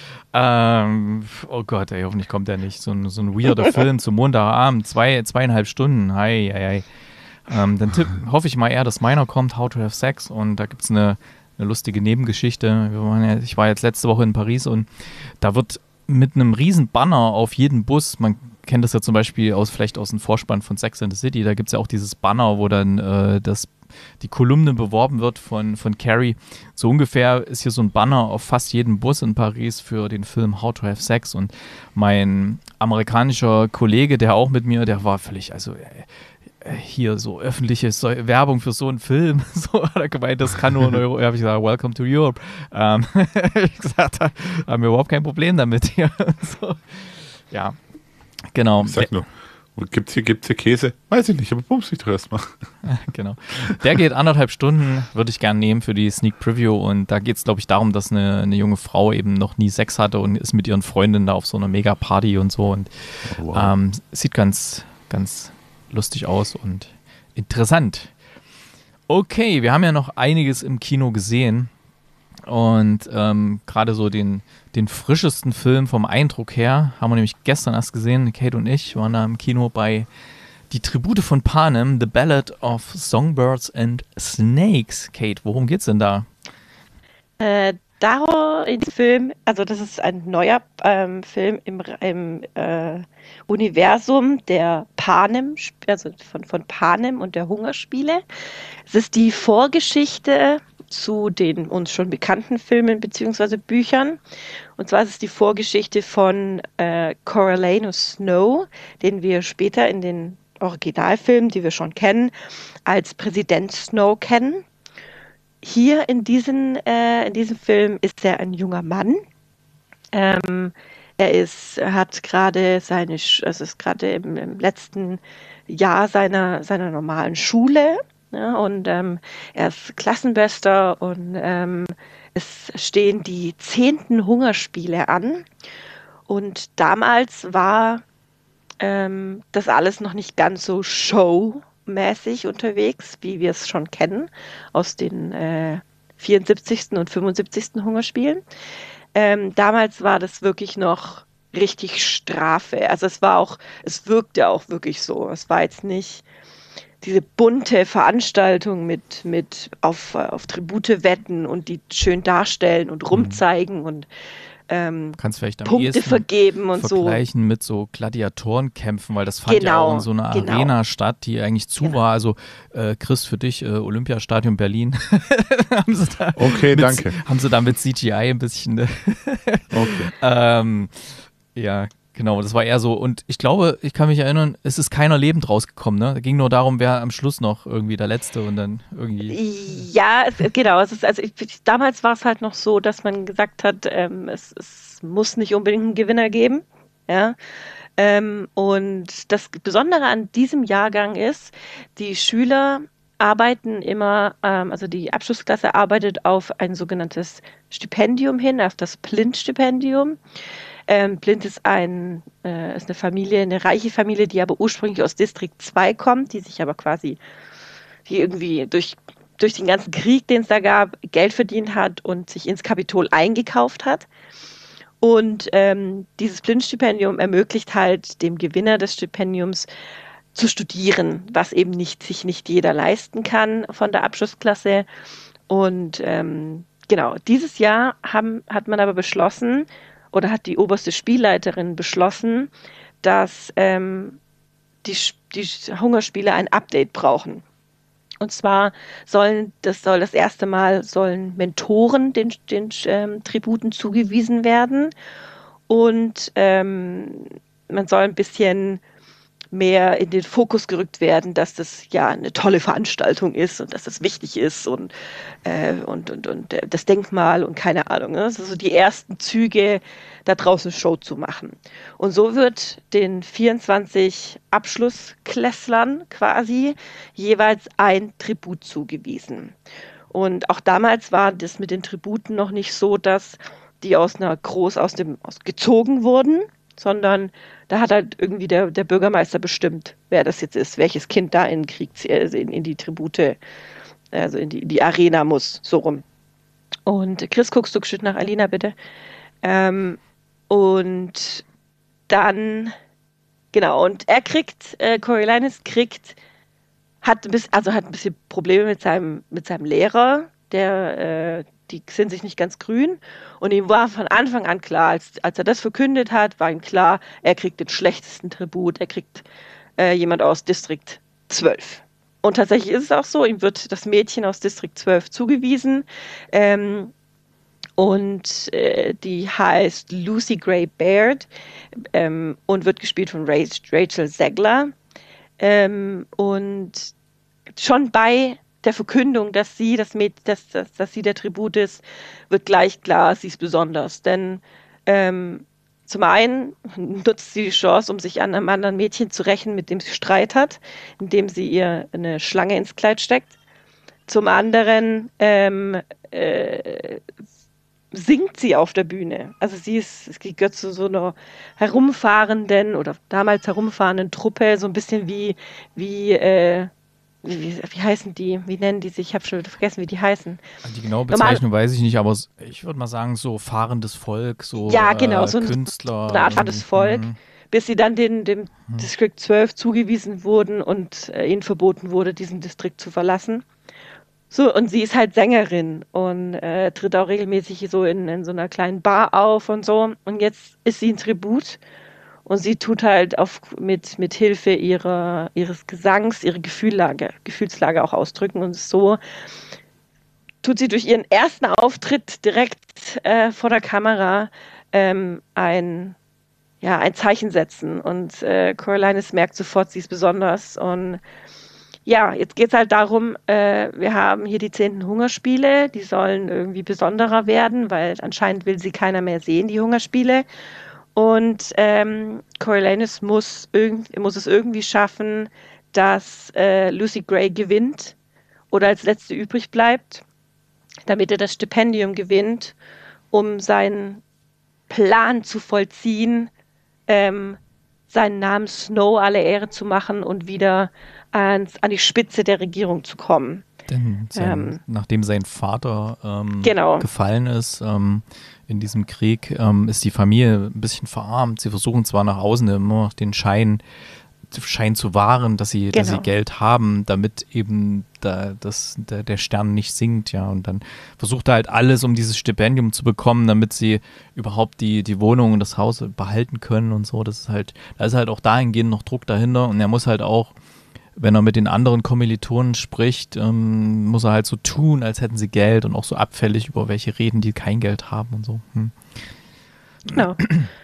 Oh Gott, ey, hoffentlich kommt der nicht. So ein weirder Film zum Montagabend, 2,5 Stunden. Hei, hei, hei. Dann hoffe ich mal eher, dass meiner kommt, How to Have Sex. Und da gibt es eine lustige Nebengeschichte. Ich war jetzt letzte Woche in Paris und da wird mit einem riesen Banner auf jedem Bus, man kennt das ja zum Beispiel vielleicht aus dem Vorspann von Sex and the City, da gibt es ja auch dieses Banner, wo dann die Kolumne beworben wird von Carrie. So ungefähr ist hier so ein Banner auf fast jedem Bus in Paris für den Film How to Have Sex. Und mein amerikanischer Kollege, der auch mit mir, der war völlig, also hier so öffentliche Werbung für so einen Film, so hat er gemeint, das kann nur in Euro. Da habe ich gesagt, welcome to Europe. Ich gesagt, da haben wir überhaupt kein Problem damit hier. So. Ja, genau.
Ich sag nur, gibt's hier Käse? Weiß ich nicht, aber bums mich doch erstmal.
Genau. Der geht 1,5 Stunden, würde ich gerne nehmen für die Sneak Preview. Und da geht es, glaube ich, darum, dass eine junge Frau eben noch nie Sex hatte und ist mit ihren Freundinnen da auf so einer Mega-Party und so. Und sieht ganz, ganz lustig aus und interessant. Okay, wir haben ja noch einiges im Kino gesehen und gerade so den frischesten Film vom Eindruck her haben wir nämlich gestern erst gesehen. Kate und ich waren da im Kino bei Die Tribute von Panem, The Ballad of Songbirds and Snakes. Kate, worum geht's denn da?
Darum in diesem Film, also das ist ein neuer Film im Universum der Panem, also von Panem und der Hungerspiele. Es ist die Vorgeschichte zu den uns schon bekannten Filmen bzw. Büchern. Und zwar ist es die Vorgeschichte von Coriolanus Snow, den wir später in den Originalfilmen, die wir schon kennen, als Präsident Snow kennen. Hier in diesem Film ist er ein junger Mann. Er ist gerade im letzten Jahr seiner normalen Schule, ja, und er ist Klassenbester und es stehen die 10. Hungerspiele an. Und damals war das alles noch nicht ganz so showmäßig unterwegs, wie wir es schon kennen aus den 74. und 75. Hungerspielen. Damals war das wirklich noch richtig Strafe. Also es wirkte auch wirklich so. Es war jetzt nicht diese bunte Veranstaltung mit auf Tribute wetten und die schön darstellen und rumzeigen und
kannst vielleicht am
Punkte
ehesten
vergeben und
vergleichen mit so Gladiatorenkämpfen, weil das fand ja auch in so einer Arena statt, die eigentlich zu war. Also Chris, für dich Olympiastadion Berlin.
Danke.
Haben sie da mit CGI ein bisschen
Okay.
ja, genau, das war eher so. Und ich glaube, ich kann mich erinnern, es ist keiner lebend rausgekommen, ne? Es ging nur darum, wer am Schluss noch irgendwie der Letzte und dann irgendwie.
Ja, genau. Damals war es halt noch so, dass man gesagt hat, es muss nicht unbedingt einen Gewinner geben. Ja. Und das Besondere an diesem Jahrgang ist, die Schüler arbeiten immer, also die Abschlussklasse arbeitet auf ein sogenanntes Stipendium hin, auf das Plint-Stipendium. Plint ist eine Familie, eine reiche Familie, die aber ursprünglich aus Distrikt 2 kommt, die sich aber quasi die irgendwie durch den ganzen Krieg, den es da gab, Geld verdient hat und sich ins Kapitol eingekauft hat. Und dieses Plint-Stipendium ermöglicht halt dem Gewinner des Stipendiums zu studieren, was eben sich nicht jeder leisten kann von der Abschlussklasse. Und genau, dieses Jahr hat man aber beschlossen, oder hat die oberste Spielleiterin beschlossen, dass die Hungerspiele ein Update brauchen. Und zwar soll das erste Mal Mentoren den Tributen zugewiesen werden und man soll ein bisschen mehr in den Fokus gerückt werden, dass das ja eine tolle Veranstaltung ist und dass das wichtig ist und das Denkmal und keine Ahnung. Ne? Das sind so die ersten Züge, da draußen Show zu machen. Und so wird den 24 Abschlussklässlern quasi jeweils ein Tribut zugewiesen. Und auch damals war das mit den Tributen noch nicht so, dass die gezogen wurden, sondern da hat halt irgendwie der Bürgermeister bestimmt, wer das jetzt ist, welches Kind da in die Tribute, also in die Arena muss, so rum. Und Chris, guckst du geschwind nach Alina, bitte. Und dann, genau, und Coriolanus hat ein bisschen Probleme mit seinem Lehrer, die sind sich nicht ganz grün. Und ihm war von Anfang an klar, als er das verkündet hat, war ihm klar, er kriegt den schlechtesten Tribut, er kriegt jemand aus Distrikt 12. Und tatsächlich ist es auch so, ihm wird das Mädchen aus Distrikt 12 zugewiesen. Die heißt Lucy Gray Baird und wird gespielt von Rachel Zegler. Und schon bei der Verkündung, dass sie der Tribut ist, wird gleich klar, sie ist besonders. Denn zum einen nutzt sie die Chance, um sich an einem anderen Mädchen zu rächen, mit dem sie Streit hat, indem sie ihr eine Schlange ins Kleid steckt. Zum anderen singt sie auf der Bühne. Also sie gehört zu so einer herumfahrenden oder damals herumfahrenden Truppe, so ein bisschen wie heißen die? Wie nennen die sich? Ich habe schon vergessen, wie die heißen.
Die genaue Bezeichnung weiß ich nicht, aber ich würde mal sagen, so fahrendes Volk, so
ja, genau, so
Künstler.
Eine Art fahrendes Volk, bis sie dann dem Distrikt 12 zugewiesen wurden und ihnen verboten wurde, diesen Distrikt zu verlassen. So, und sie ist halt Sängerin und tritt auch regelmäßig so in so einer kleinen Bar auf und so. Und jetzt ist sie ein Tribut. Und sie tut halt mit Hilfe ihres Gesangs ihre Gefühlslage auch ausdrücken. Und so tut sie durch ihren ersten Auftritt direkt vor der Kamera ein Zeichen setzen. Und Coriolanus merkt sofort, sie ist besonders. Und ja, jetzt geht es halt darum, wir haben hier die 10. Hungerspiele, die sollen irgendwie besonderer werden, weil anscheinend will sie keiner mehr sehen, die Hungerspiele. Und Coriolanus muss es irgendwie schaffen, dass Lucy Gray gewinnt oder als Letzte übrig bleibt, damit er das Stipendium gewinnt, um seinen Plan zu vollziehen, seinen Namen Snow alle Ehre zu machen und wieder an die Spitze der Regierung zu kommen.
Denn nachdem sein Vater
genau.
gefallen ist in diesem Krieg, ist die Familie ein bisschen verarmt. Sie versuchen zwar nach außen immer noch den Schein zu wahren, dass sie Geld haben, damit eben der Stern nicht sinkt, ja. Und dann versucht er halt alles, um dieses Stipendium zu bekommen, damit sie überhaupt die Wohnung und das Haus behalten können und so. Da ist halt auch dahingehend noch Druck dahinter und er muss halt auch, wenn er mit den anderen Kommilitonen spricht, muss er halt so tun, als hätten sie Geld und auch so abfällig über welche reden, die kein Geld haben und so.
Genau.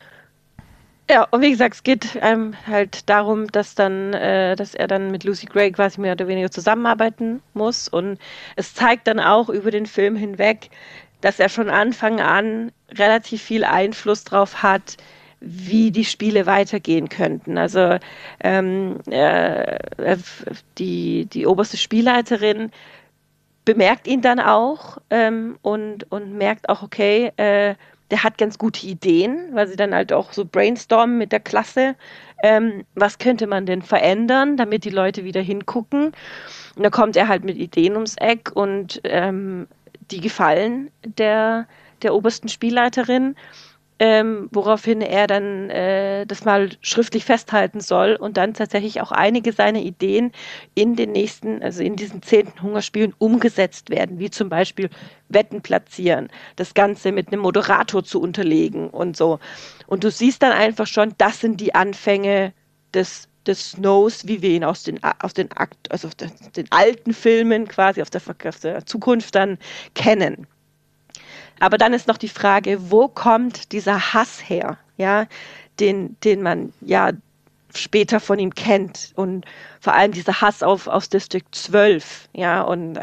Ja, und wie gesagt, es geht halt darum, dass er dann mit Lucy Gray quasi mehr oder weniger zusammenarbeiten muss. Und es zeigt dann auch über den Film hinweg, dass er von Anfang an relativ viel Einfluss drauf hat, wie die Spiele weitergehen könnten. Also die oberste Spielleiterin bemerkt ihn dann auch und merkt auch, okay, der hat ganz gute Ideen, weil sie dann halt auch so brainstormen mit der Klasse. Was könnte man denn verändern, damit die Leute wieder hingucken? Und da kommt er halt mit Ideen ums Eck und die gefallen der obersten Spielleiterin. woraufhin er dann das mal schriftlich festhalten soll und dann tatsächlich auch einige seiner Ideen in den nächsten, also in diesen 10. Hungerspielen umgesetzt werden, wie zum Beispiel Wetten platzieren, das Ganze mit einem Moderator zu unterlegen und so. Und du siehst dann einfach schon, das sind die Anfänge des Snows, wie wir ihn aus den alten Filmen quasi aus der Zukunft dann kennen. Aber dann ist noch die Frage, wo kommt dieser Hass her, ja, den man ja später von ihm kennt und vor allem dieser Hass aus District 12, ja, und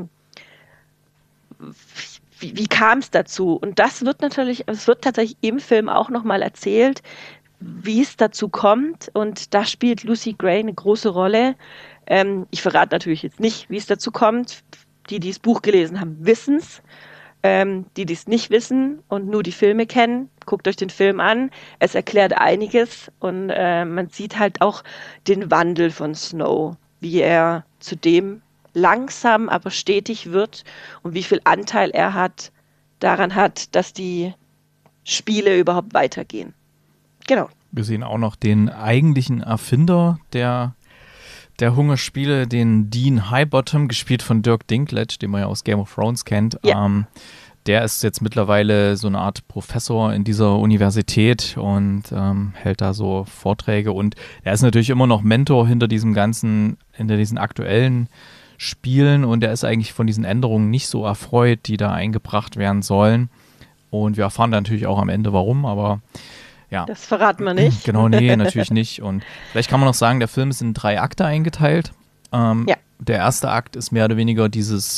wie kam es dazu? Und es wird tatsächlich im Film auch nochmal erzählt, wie es dazu kommt, und da spielt Lucy Gray eine große Rolle. Ich verrate natürlich jetzt nicht, wie es dazu kommt. Die das Buch gelesen haben, wissen es. Die es nicht wissen und nur die Filme kennen, guckt euch den Film an. Es erklärt einiges und man sieht halt auch den Wandel von Snow, wie er zu dem langsam, aber stetig wird und wie viel Anteil er daran hat, dass die Spiele überhaupt weitergehen. Genau.
Wir sehen auch noch den eigentlichen Erfinder der Hungerspiele, den Dean Highbottom, gespielt von Dirk Dinklage, den man ja aus Game of Thrones kennt. Ja. Der ist jetzt mittlerweile so eine Art Professor in dieser Universität und hält da so Vorträge, und er ist natürlich immer noch Mentor hinter diesen aktuellen Spielen, und er ist eigentlich von diesen Änderungen nicht so erfreut, die da eingebracht werden sollen. Und wir erfahren dann natürlich auch am Ende warum, aber ja.
Das verraten wir nicht.
Genau, nee, natürlich nicht. Und vielleicht kann man noch sagen, der Film ist in 3 Akte eingeteilt. Ja. Der erste Akt ist mehr oder weniger dieses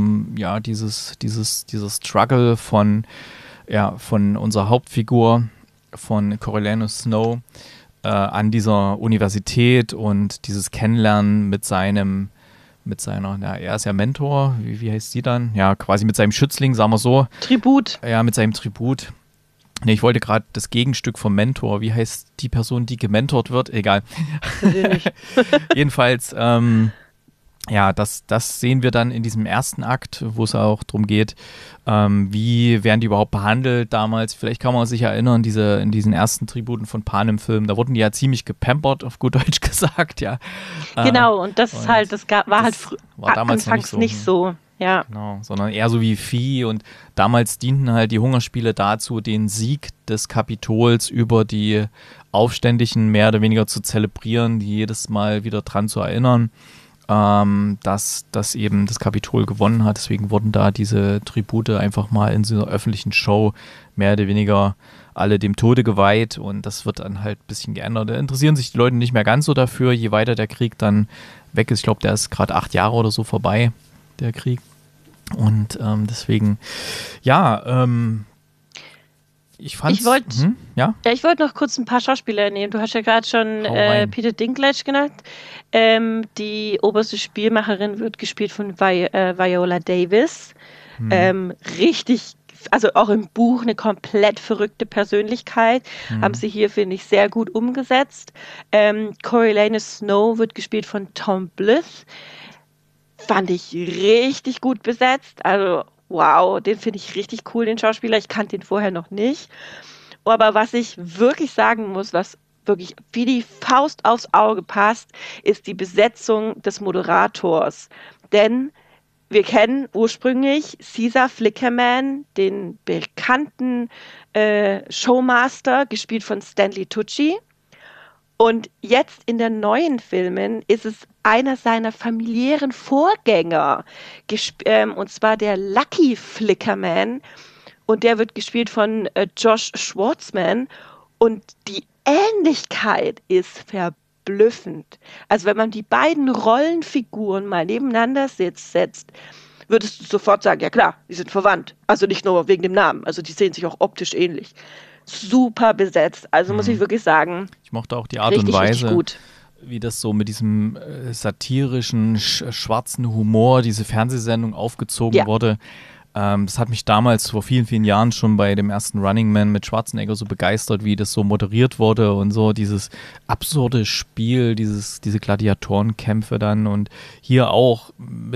Struggle von unserer Hauptfigur, von Coriolanus Snow, an dieser Universität und dieses Kennenlernen mit seiner, er ist ja Mentor, wie heißt sie dann? Ja, quasi mit seinem Schützling, sagen wir so.
Tribut.
Ja, mit seinem Tribut. Nee, ich wollte gerade das Gegenstück vom Mentor. Wie heißt die Person, die gementort wird? Egal. Jedenfalls, das sehen wir dann in diesem ersten Akt, wo es auch darum geht, wie werden die überhaupt behandelt damals. Vielleicht kann man sich erinnern, in diesen ersten Tributen von Panem-Film, da wurden die ja ziemlich gepampert, auf gut Deutsch gesagt, ja.
Genau, und das war damals anfangs nicht so. Ja.
Genau, sondern eher so wie Vieh, und damals dienten halt die Hungerspiele dazu, den Sieg des Kapitols über die Aufständischen mehr oder weniger zu zelebrieren, die jedes Mal wieder dran zu erinnern, dass eben das Kapitol gewonnen hat. Deswegen wurden da diese Tribute einfach mal in so einer öffentlichen Show mehr oder weniger alle dem Tode geweiht, und das wird dann halt ein bisschen geändert. Da interessieren sich die Leute nicht mehr ganz so dafür, je weiter der Krieg dann weg ist. Ich glaube, der ist gerade 8 Jahre oder so vorbei, der Krieg. Und deswegen, ich wollte
noch kurz ein paar Schauspieler nehmen. Du hast ja gerade schon Peter Dinklage genannt. Die oberste Spielmacherin wird gespielt von Viola Davis. Richtig, also auch im Buch eine komplett verrückte Persönlichkeit. Haben sie hier, finde ich, sehr gut umgesetzt. Coriolanus Snow wird gespielt von Tom Blyth. Fand ich richtig gut besetzt. Also, wow, den finde ich richtig cool, den Schauspieler. Ich kannte ihn vorher noch nicht. Aber was ich wirklich sagen muss, was wirklich wie die Faust aufs Auge passt, ist die Besetzung des Moderators. Denn wir kennen ursprünglich Caesar Flickerman, den bekannten Showmaster, gespielt von Stanley Tucci. Und jetzt in den neuen Filmen ist es einer seiner familiären Vorgänger, und zwar der Lucky Flickerman. Und der wird gespielt von Josh Schwartzman. Und die Ähnlichkeit ist verblüffend. Also wenn man die beiden Rollenfiguren mal nebeneinander setzt, würdest du sofort sagen, ja klar, die sind verwandt. Also nicht nur wegen dem Namen, also die sehen sich auch optisch ähnlich. Super besetzt, also muss ich wirklich sagen.
Ich mochte auch die Art und Weise, wie das so mit diesem satirischen, schwarzen Humor, diese Fernsehsendung aufgezogen wurde. Das hat mich damals vor vielen, vielen Jahren schon bei dem ersten Running Man mit Schwarzenegger so begeistert, wie das so moderiert wurde und so dieses absurde Spiel, diese Gladiatorenkämpfe dann, und hier auch mit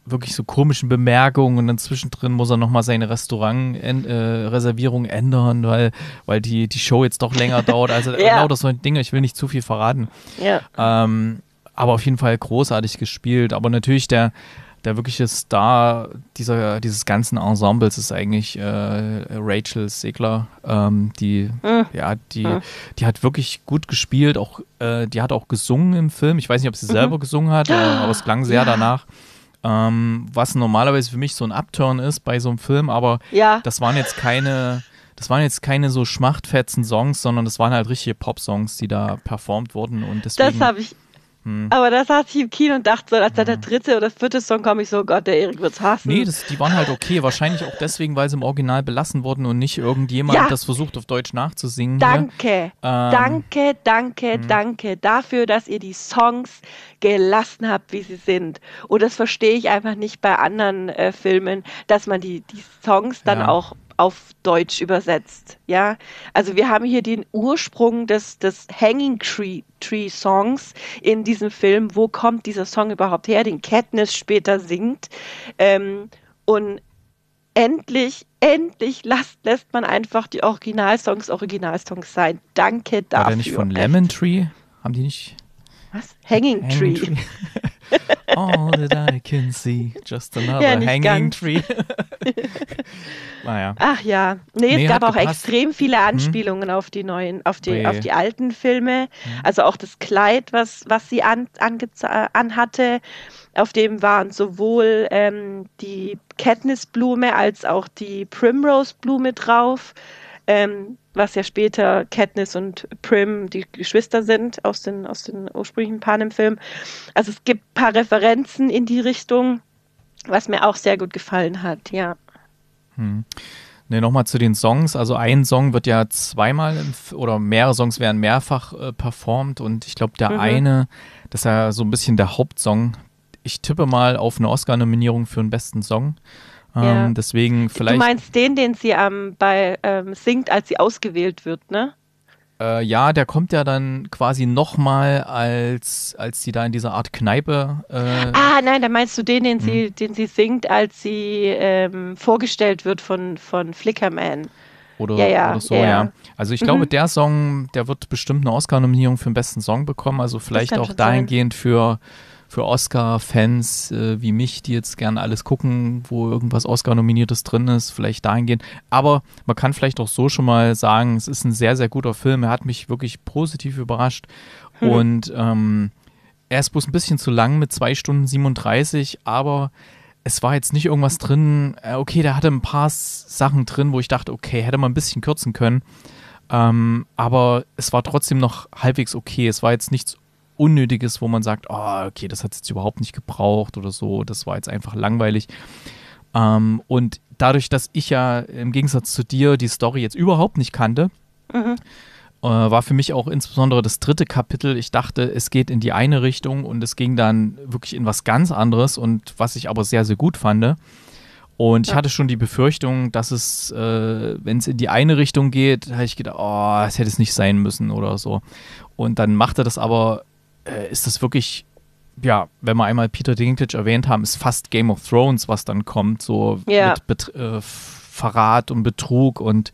wirklich so komischen Bemerkungen und dann zwischendrin muss er nochmal seine Restaurant-Reservierung ändern, weil die Show jetzt doch länger dauert. Also lauter so Dinge, ich will nicht zu viel verraten.
Ja.
Aber auf jeden Fall großartig gespielt. Aber natürlich der wirkliche Star dieses ganzen Ensembles ist eigentlich Rachel Zegler. Die hat wirklich gut gespielt. Auch, die hat auch gesungen im Film. Ich weiß nicht, ob sie selber gesungen hat, aber es klang sehr danach. Was normalerweise für mich so ein Upturn ist bei so einem Film, aber das waren jetzt keine so Schmachtfetzen-Songs, sondern das waren halt richtige Pop-Songs, die da performt wurden und deswegen...
Das habe ich... Aber da saß ich im Kino und dachte so, als da der dritte oder vierte Song kam, ich so, Gott, der Erik wird's hassen.
Nee, die waren halt okay. Wahrscheinlich auch deswegen, weil sie im Original belassen wurden und nicht irgendjemand das versucht, auf Deutsch nachzusingen.
Danke, danke dafür, dass ihr die Songs gelassen habt, wie sie sind. Und das verstehe ich einfach nicht bei anderen Filmen, dass man die Songs dann auch auf Deutsch übersetzt, ja. Also wir haben hier den Ursprung des Hanging Tree Songs in diesem Film. Wo kommt dieser Song überhaupt her, den Katniss später singt? Und endlich lässt man einfach die Originalsongs sein. Danke dafür.
War der nicht von Lemon Tree? Haben die nicht...
Was? Hanging Tree.
All that I can see, just another hanging tree. Naja.
Ach ja. Nee, es gab auch extrem viele Anspielungen auf die alten Filme. Also auch das Kleid, was sie anhatte, auf dem waren sowohl die Katniss-Blume als auch die Primrose-Blume drauf. Was ja später Katniss und Prim die Geschwister sind aus den ursprünglichen Panem-Film. Also es gibt ein paar Referenzen in die Richtung, was mir auch sehr gut gefallen hat, ja.
Ne, nochmal zu den Songs. Also ein Song wird ja zweimal oder mehrere Songs werden mehrfach performt und ich glaube der eine, das ist ja so ein bisschen der Hauptsong. Ich tippe mal auf eine Oscar-Nominierung für den besten Song. Deswegen vielleicht.
Du meinst den sie singt, als sie ausgewählt wird, ne?
Ja, der kommt ja dann quasi nochmal, als sie da in dieser Art Kneipe.
Nein, da meinst du den sie singt, als sie vorgestellt wird von Flickerman.
Oder so. Also ich glaube, der Song, der wird bestimmt eine Oscar-Nominierung für den besten Song bekommen. Also vielleicht auch dahingehend für Oscar-Fans wie mich, die jetzt gerne alles gucken, wo irgendwas Oscar-Nominiertes drin ist, vielleicht dahingehend. Aber man kann vielleicht auch so schon mal sagen, es ist ein sehr, sehr guter Film. Er hat mich wirklich positiv überrascht. Und er ist bloß ein bisschen zu lang mit 2 Stunden 37, aber es war jetzt nicht irgendwas drin. Okay, der hatte ein paar Sachen drin, wo ich dachte, okay, hätte man ein bisschen kürzen können. Aber es war trotzdem noch halbwegs okay. Es war jetzt nichts Unnötiges, wo man sagt, okay, das hat es jetzt überhaupt nicht gebraucht oder so, das war jetzt einfach langweilig. Und dadurch, dass ich ja im Gegensatz zu dir die Story jetzt überhaupt nicht kannte, war für mich auch insbesondere das 3. Kapitel, ich dachte, es geht in die eine Richtung und es ging dann wirklich in was ganz anderes und was ich aber sehr, sehr gut fand. Und ich hatte schon die Befürchtung, dass es, wenn es in die eine Richtung geht, habe ich gedacht, es hätte es nicht sein müssen oder so. Und dann machte das aber ist das wirklich, ja, wenn wir einmal Peter Dinklage erwähnt haben, ist fast Game of Thrones, was dann kommt, so mit Verrat und Betrug und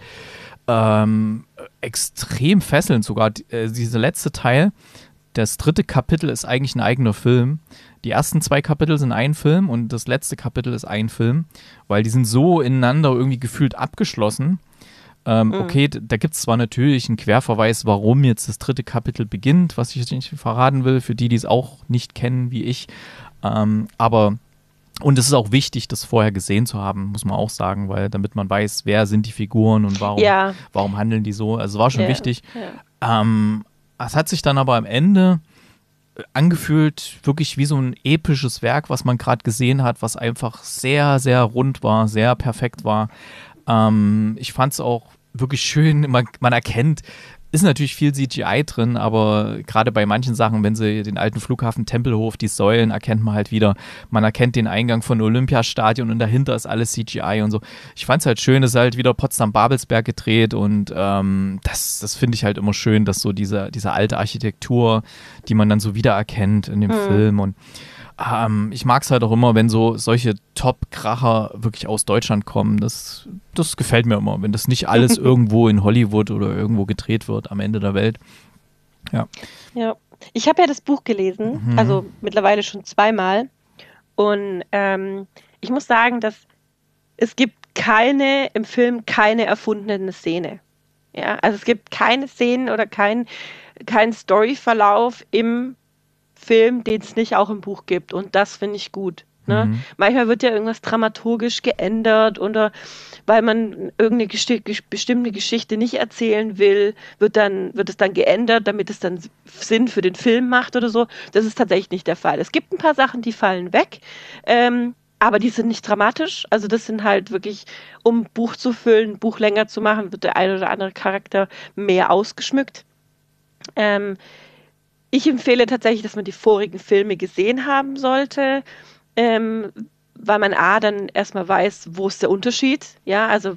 extrem fesselnd sogar. Dieser letzte Teil, das 3. Kapitel ist eigentlich ein eigener Film. Die ersten 2 Kapitel sind ein Film und das letzte Kapitel ist ein Film, weil die sind so ineinander irgendwie gefühlt abgeschlossen. Okay, da gibt es zwar natürlich einen Querverweis, warum jetzt das 3. Kapitel beginnt, was ich jetzt nicht verraten will, für die es auch nicht kennen wie ich. Aber und es ist auch wichtig, das vorher gesehen zu haben, muss man auch sagen, weil damit man weiß, wer sind die Figuren und warum handeln die so. Also es war schon wichtig. Ja. Es hat sich dann aber am Ende angefühlt, wirklich wie so ein episches Werk, was man gerade gesehen hat, was einfach sehr, sehr rund war, sehr perfekt war. Ich fand es auch wirklich schön, man erkennt, ist natürlich viel CGI drin, aber gerade bei manchen Sachen, wenn sie den alten Flughafen Tempelhof, die Säulen, erkennt man halt wieder, man erkennt den Eingang von Olympiastadion und dahinter ist alles CGI und so. Ich fand es halt schön, es ist halt wieder Potsdam-Babelsberg gedreht und das finde ich halt immer schön, dass so diese alte Architektur, die man dann so wiedererkennt in dem Film und Ich mag es halt auch immer, wenn so solche Top-Kracher wirklich aus Deutschland kommen. Das gefällt mir immer, wenn das nicht alles irgendwo in Hollywood oder irgendwo gedreht wird am Ende der Welt. Ja.
Ja. Ich habe ja das Buch gelesen, also mittlerweile schon 2-mal. Und ich muss sagen, dass es gibt im Film keine erfundene Szene. Ja, also es gibt keine Szenen oder keinen Storyverlauf im Film, den es nicht auch im Buch gibt. Und das finde ich gut. Ne? Manchmal wird ja irgendwas dramaturgisch geändert oder weil man irgendeine bestimmte Geschichte nicht erzählen will, wird es dann geändert, damit es dann Sinn für den Film macht oder so. Das ist tatsächlich nicht der Fall. Es gibt ein paar Sachen, die fallen weg, aber die sind nicht dramatisch. Also das sind halt wirklich, um ein Buch zu füllen, ein Buch länger zu machen, wird der ein oder andere Charakter mehr ausgeschmückt. Ich empfehle tatsächlich, dass man die vorigen Filme gesehen haben sollte, weil man dann erstmal weiß, wo ist der Unterschied, ja, also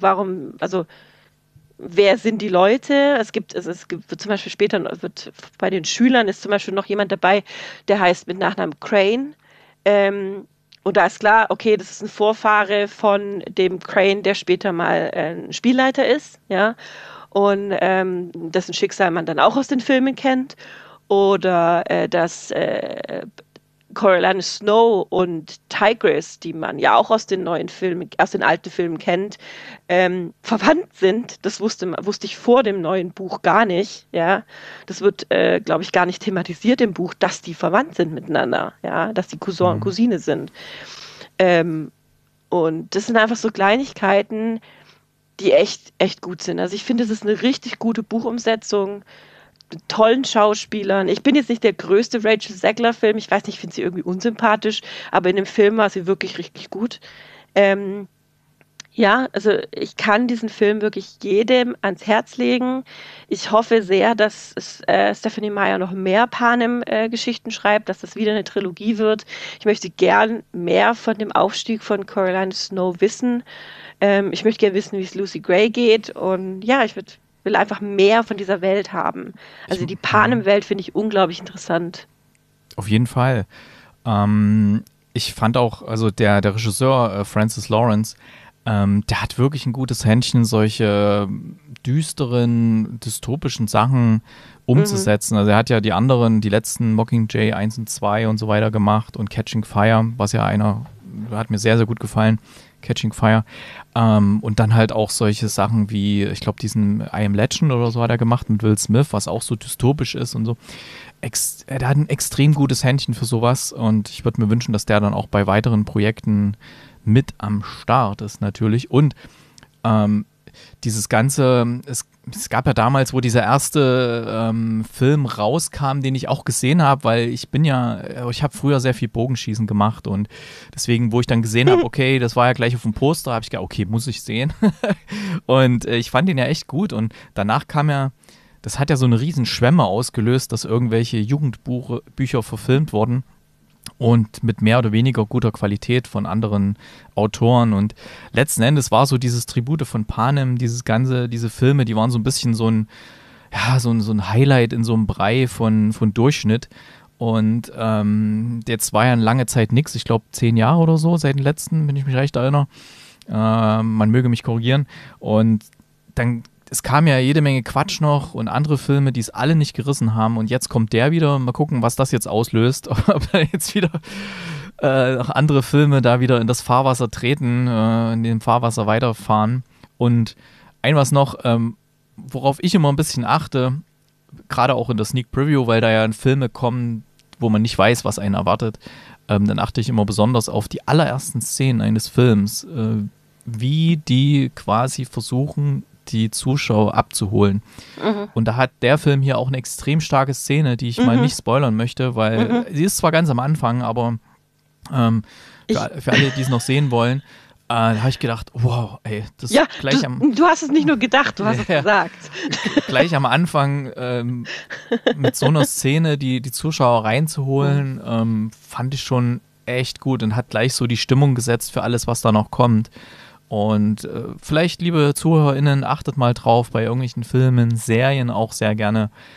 wer sind die Leute? Es gibt zum Beispiel später, bei den Schülern ist zum Beispiel noch jemand dabei, der heißt mit Nachnamen Crane, und da ist klar, okay, das ist ein Vorfahre von dem Crane, der später mal ein Spielleiter ist, ja, und dessen Schicksal man dann auch aus den Filmen kennt. Oder dass Coriolanus Snow und Tigris, die man ja auch aus den alten Filmen kennt, verwandt sind. Das wusste ich vor dem neuen Buch gar nicht. Ja, das wird, glaube ich, gar nicht thematisiert im Buch, dass die verwandt sind miteinander. Ja, dass die Cousin und Cousine sind. Und das sind einfach so Kleinigkeiten, die echt gut sind. Also ich finde, es ist eine richtig gute Buchumsetzung. Mit tollen Schauspielern. Ich bin jetzt nicht der größte Rachel Zegler-Film. Ich weiß nicht, ich finde sie irgendwie unsympathisch, aber in dem Film war sie wirklich richtig gut. Ja, also ich kann diesen Film wirklich jedem ans Herz legen. Ich hoffe sehr, dass Stephenie Meyer noch mehr Panem-Geschichten schreibt, dass das wieder eine Trilogie wird. Ich möchte gern mehr von dem Aufstieg von Coriolanus Snow wissen. Ich möchte gern wissen, wie es Lucy Gray geht. Und ja, ich will einfach mehr von dieser Welt haben. Also die Panem-Welt finde ich unglaublich interessant.
Auf jeden Fall. Ich fand auch, also der Regisseur Francis Lawrence, der hat wirklich ein gutes Händchen, solche düsteren, dystopischen Sachen umzusetzen. Also er hat ja die letzten Mockingjay 1 und 2 und so weiter gemacht und Catching Fire, was ja hat mir sehr, sehr gut gefallen. Catching Fire. Und dann halt auch solche Sachen wie, ich glaube, diesen I Am Legend oder so hat er gemacht mit Will Smith, was auch so dystopisch ist und so. Er hat ein extrem gutes Händchen für sowas und ich würde mir wünschen, dass der dann auch bei weiteren Projekten mit am Start ist natürlich. Und dieses Ganze, es gab ja damals, wo dieser erste Film rauskam, den ich auch gesehen habe, weil ich habe früher sehr viel Bogenschießen gemacht und deswegen, wo ich dann gesehen habe, okay, das war ja gleich auf dem Poster, habe ich gedacht, okay, muss ich sehen. Und ich fand den ja echt gut und danach kam ja, das hat ja so eine riesen Schwemme ausgelöst, dass irgendwelche Jugendbücher verfilmt wurden. Und mit mehr oder weniger guter Qualität von anderen Autoren. Und letzten Endes war so dieses Tribute von Panem, diese Filme, die waren so ein bisschen so ein Highlight in so einem Brei von Durchschnitt. Und jetzt war ja eine lange Zeit nichts, ich glaube 10 Jahre oder so, seit den letzten, wenn ich mich recht erinnere. Man möge mich korrigieren. Und dann es kam ja jede Menge Quatsch noch und andere Filme, die es alle nicht gerissen haben. Und jetzt kommt der wieder. Mal gucken, was das jetzt auslöst. Ob da jetzt wieder noch andere Filme da wieder in das Fahrwasser treten, in dem Fahrwasser weiterfahren. Und was noch, worauf ich immer ein bisschen achte, gerade auch in der Sneak Preview, weil da ja Filme kommen, wo man nicht weiß, was einen erwartet, dann achte ich immer besonders auf die allerersten Szenen eines Films, wie die quasi versuchen, die Zuschauer abzuholen. Und da hat der Film hier auch eine extrem starke Szene, die ich mal nicht spoilern möchte, weil sie ist zwar ganz am Anfang, aber für alle, die es noch sehen wollen, da habe ich gedacht, wow, ey, das
ja,
gleich
du hast es nicht nur gedacht, du hast es gesagt.
Gleich am Anfang mit so einer Szene die Zuschauer reinzuholen, fand ich schon echt gut und hat gleich so die Stimmung gesetzt für alles, was da noch kommt. Und vielleicht, liebe ZuhörerInnen, achtet mal drauf, bei irgendwelchen Filmen, Serien auch sehr gerne,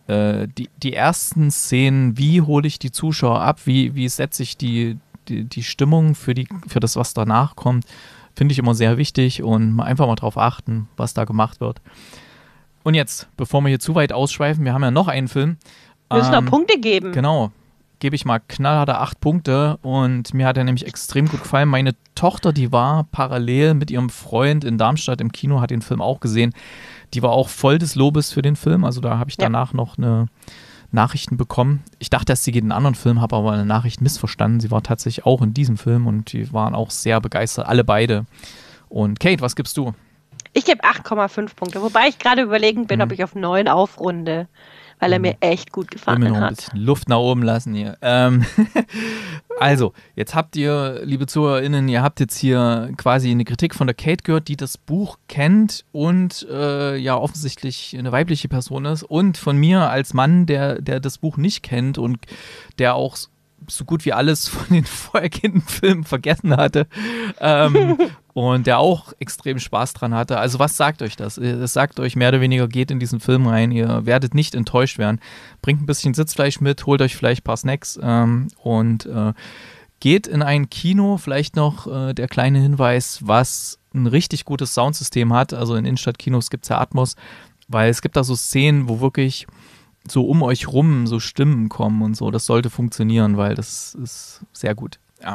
die ersten Szenen, wie hole ich die Zuschauer ab, wie setze ich die Stimmung für das, was danach kommt, finde ich immer sehr wichtig und einfach mal drauf achten, was da gemacht wird. Und jetzt, bevor wir hier zu weit ausschweifen, wir haben ja noch einen Film.
Wir müssen noch Punkte geben.
Genau, gebe ich mal knallharte 8 Punkte und mir hat er nämlich extrem gut gefallen. Meine Tochter, die war parallel mit ihrem Freund in Darmstadt im Kino, hat den Film auch gesehen. Die war auch voll des Lobes für den Film, also da habe ich danach noch eine Nachrichten bekommen. Ich dachte erst, sie geht in einen anderen Film, habe aber eine Nachricht missverstanden. Sie war tatsächlich auch in diesem Film und die waren auch sehr begeistert, alle beide. Und Kate, was gibst du?
Ich gebe 8,5 Punkte, wobei ich gerade überlegen bin, ob ich auf 9 aufrunde, weil er mir echt gut gefallen
Ich will mir noch ein
hat.
bisschen Luft nach oben lassen hier. Also, jetzt habt ihr, liebe ZuhörerInnen, ihr habt jetzt hier quasi eine Kritik von der Kate gehört, die das Buch kennt und ja offensichtlich eine weibliche Person ist, und von mir als Mann, der das Buch nicht kennt und der auch so gut wie alles von den vorhergehenden Filmen vergessen hatte und der auch extrem Spaß dran hatte. Also was sagt euch das? Es sagt euch mehr oder weniger, geht in diesen Film rein, ihr werdet nicht enttäuscht werden. Bringt ein bisschen Sitzfleisch mit, holt euch vielleicht ein paar Snacks und geht in ein Kino. Vielleicht noch der kleine Hinweis, was ein richtig gutes Soundsystem hat. Also in Innenstadtkinos gibt es ja Atmos, weil es gibt da so Szenen, wo wirklich so um euch rum so Stimmen kommen und so. Das sollte funktionieren, weil das ist sehr gut. Ja.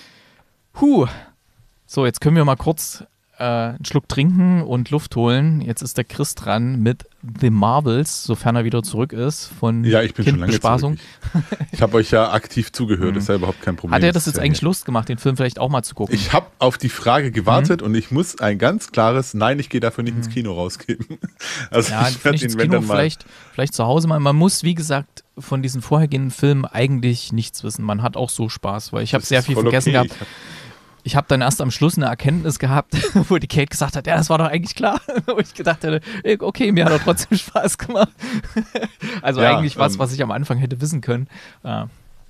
So, jetzt können wir mal kurz einen Schluck trinken und Luft holen. Jetzt ist der Chris dran mit The Marvels, sofern er wieder zurück ist von
Ja, ich bin schon lange
Kindbespaßung.
zurück. Ich habe euch ja aktiv zugehört, das ist ja überhaupt kein Problem.
Hat er das jetzt
ist ja
eigentlich
hier.
Lust gemacht, den Film vielleicht auch mal zu gucken?
Ich habe auf die Frage gewartet und ich muss ein ganz klares Nein, ich gehe dafür nicht ins Kino rausgeben. Also
Ja,
ich
finde
werde
ich ins
ihn, wenn
Kino
dann mal...
vielleicht zu Hause mal. Man muss, wie gesagt, von diesen vorhergehenden Filmen eigentlich nichts wissen. Man hat auch so Spaß, weil ich habe
Das
sehr
ist
viel
voll
vergessen
okay.
gehabt. Ich habe dann erst am Schluss eine Erkenntnis gehabt, wo die Kate gesagt hat, ja, das war doch eigentlich klar. Wo ich gedacht hätte, okay, mir hat doch trotzdem Spaß gemacht. Also
Ja,
eigentlich was ich am Anfang hätte wissen können.
Ja,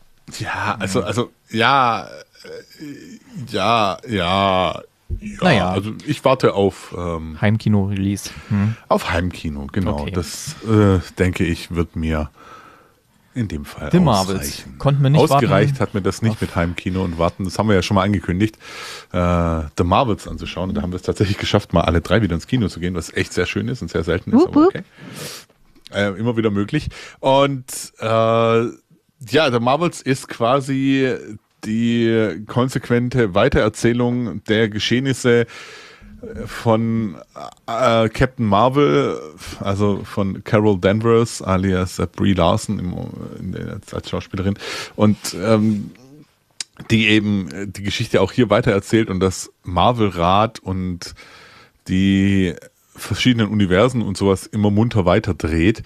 ja.
Naja.
Also ich warte auf
Heimkino-Release.
auf Heimkino, genau.
Okay.
Das, denke ich, wird mir in dem Fall
The Marvels.
ausreichen.
Konnten wir nicht
Ausgereicht
warten.
hat mir das nicht mit Heimkino und Warten. Das haben wir ja schon mal angekündigt, The Marvels anzuschauen. Und da haben wir es tatsächlich geschafft, mal alle 3 wieder ins Kino zu gehen, was echt sehr schön ist und sehr selten ist. Aber okay. Immer wieder möglich. Und ja, The Marvels ist quasi die konsequente Weitererzählung der Geschehnisse von Captain Marvel, also von Carol Danvers alias Brie Larson als Schauspielerin, und die eben die Geschichte auch hier weitererzählt und das Marvel-Rad und die verschiedenen Universen und sowas immer munter weiterdreht.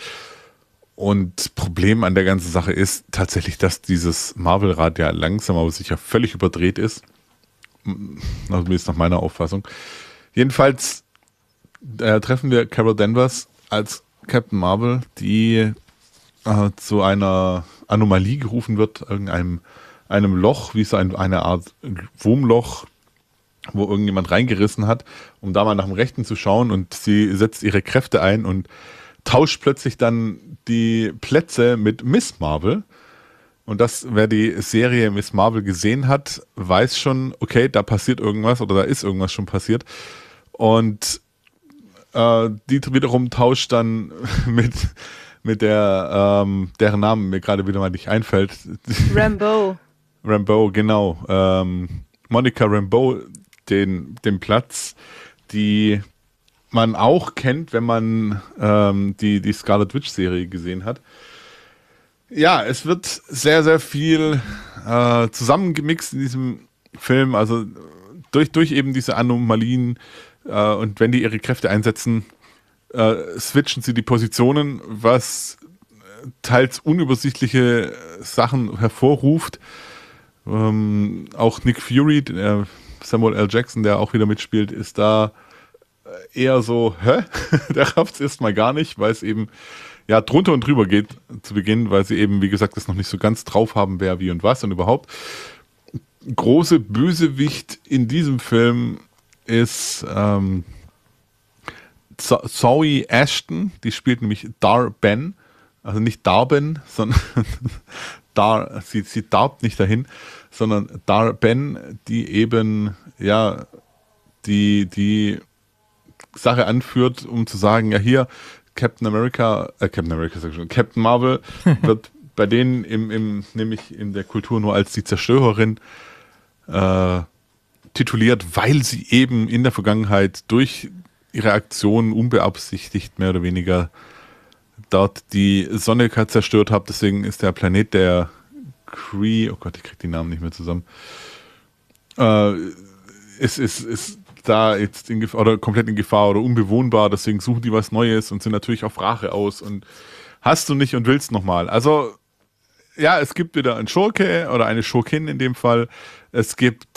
Und Problem an der ganzen Sache ist tatsächlich, dass dieses Marvel-Rad ja langsam aber sicher völlig überdreht ist. Also zumindest nach meiner Auffassung. Jedenfalls treffen wir Carol Danvers als Captain Marvel, die zu einer Anomalie gerufen wird, einem Loch, wie so eine Art Wurmloch, wo irgendjemand reingerissen hat, um da mal nach dem Rechten zu schauen, und sie setzt ihre Kräfte ein und tauscht plötzlich dann die Plätze mit Miss Marvel. Und das, wer die Serie Miss Marvel gesehen hat, weiß schon, okay, da passiert irgendwas oder da ist irgendwas schon passiert. Und die wiederum tauscht dann mit der, deren Namen mir gerade wieder mal nicht einfällt. Rambeau, genau. Monica Rambeau, den Platz, die man auch kennt, wenn man die Scarlet Witch Serie gesehen hat. Ja, es wird sehr, sehr viel zusammengemixt in diesem Film, also durch eben diese Anomalien, und wenn die ihre Kräfte einsetzen, switchen sie die Positionen, was teils unübersichtliche Sachen hervorruft. Auch Nick Fury, Samuel L. Jackson, der auch wieder mitspielt, ist da eher so, der rafft es erstmal gar nicht, weil es eben ja drunter und drüber geht zu Beginn, weil sie eben, wie gesagt, das noch nicht so ganz drauf haben, wer, wie und was und überhaupt. Große Bösewicht in diesem Film ist Zoe Ashton, die spielt nämlich Dar-Ben, also nicht darben, sondern sie darbt nicht dahin, sondern Dar-Ben, die eben, ja, die Sache anführt, um zu sagen, ja hier, Captain Marvel wird bei denen nämlich in der Kultur nur als die Zerstörerin tituliert, weil sie eben in der Vergangenheit durch ihre Aktionen unbeabsichtigt mehr oder weniger dort die Sonne zerstört hat. Deswegen ist der Planet der Kree, oh Gott, ich krieg die Namen nicht mehr zusammen, ist da jetzt in Gefahr, oder komplett in Gefahr oder unbewohnbar, deswegen suchen die was Neues und sind natürlich auf Rache aus und hast du nicht und willst nochmal. Also, ja, es gibt wieder einen Schurke oder eine Schurkin in dem Fall. Es gibt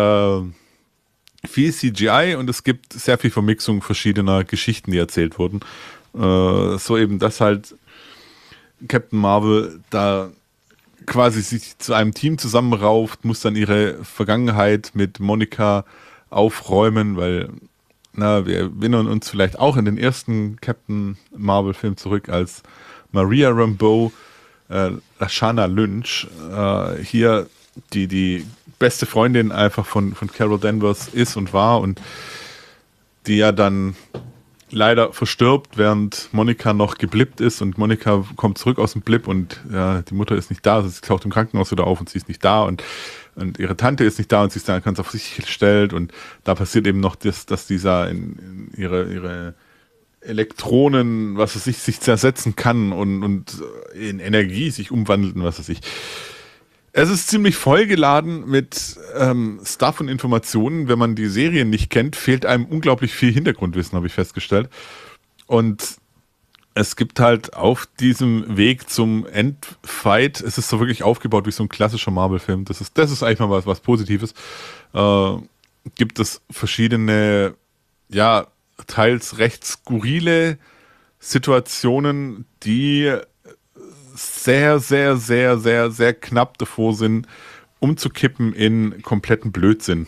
viel CGI und es gibt sehr viel Vermixung verschiedener Geschichten, die erzählt wurden. So eben, dass halt Captain Marvel da quasi sich zu einem Team zusammenrauft, muss dann ihre Vergangenheit mit Monica aufräumen, weil wir erinnern uns vielleicht auch in den ersten Captain Marvel-Film zurück, als Maria Rambeau, Lashana Lynch, hier die beste Freundin einfach von Carol Danvers ist und war und die ja dann leider verstirbt, während Monica noch geblippt ist und Monica kommt zurück aus dem Blip und die Mutter ist nicht da, also sie taucht im Krankenhaus wieder auf und sie ist nicht da und ihre Tante ist nicht da und sie ist dann ganz auf sich gestellt und da passiert eben noch das, dass dieser in ihre Elektronen, was es sich zersetzen kann und in Energie sich umwandelt und was weiß ich. Es ist ziemlich vollgeladen mit Stuff und Informationen. Wenn man die Serien nicht kennt, fehlt einem unglaublich viel Hintergrundwissen, habe ich festgestellt. Und es gibt halt auf diesem Weg zum Endfight, es ist so wirklich aufgebaut wie so ein klassischer Marvel-Film. Das ist eigentlich mal was Positives. Gibt es verschiedene, ja, teils recht skurrile Situationen, die sehr, sehr, sehr, sehr, sehr knapp davor sind, umzukippen in kompletten Blödsinn.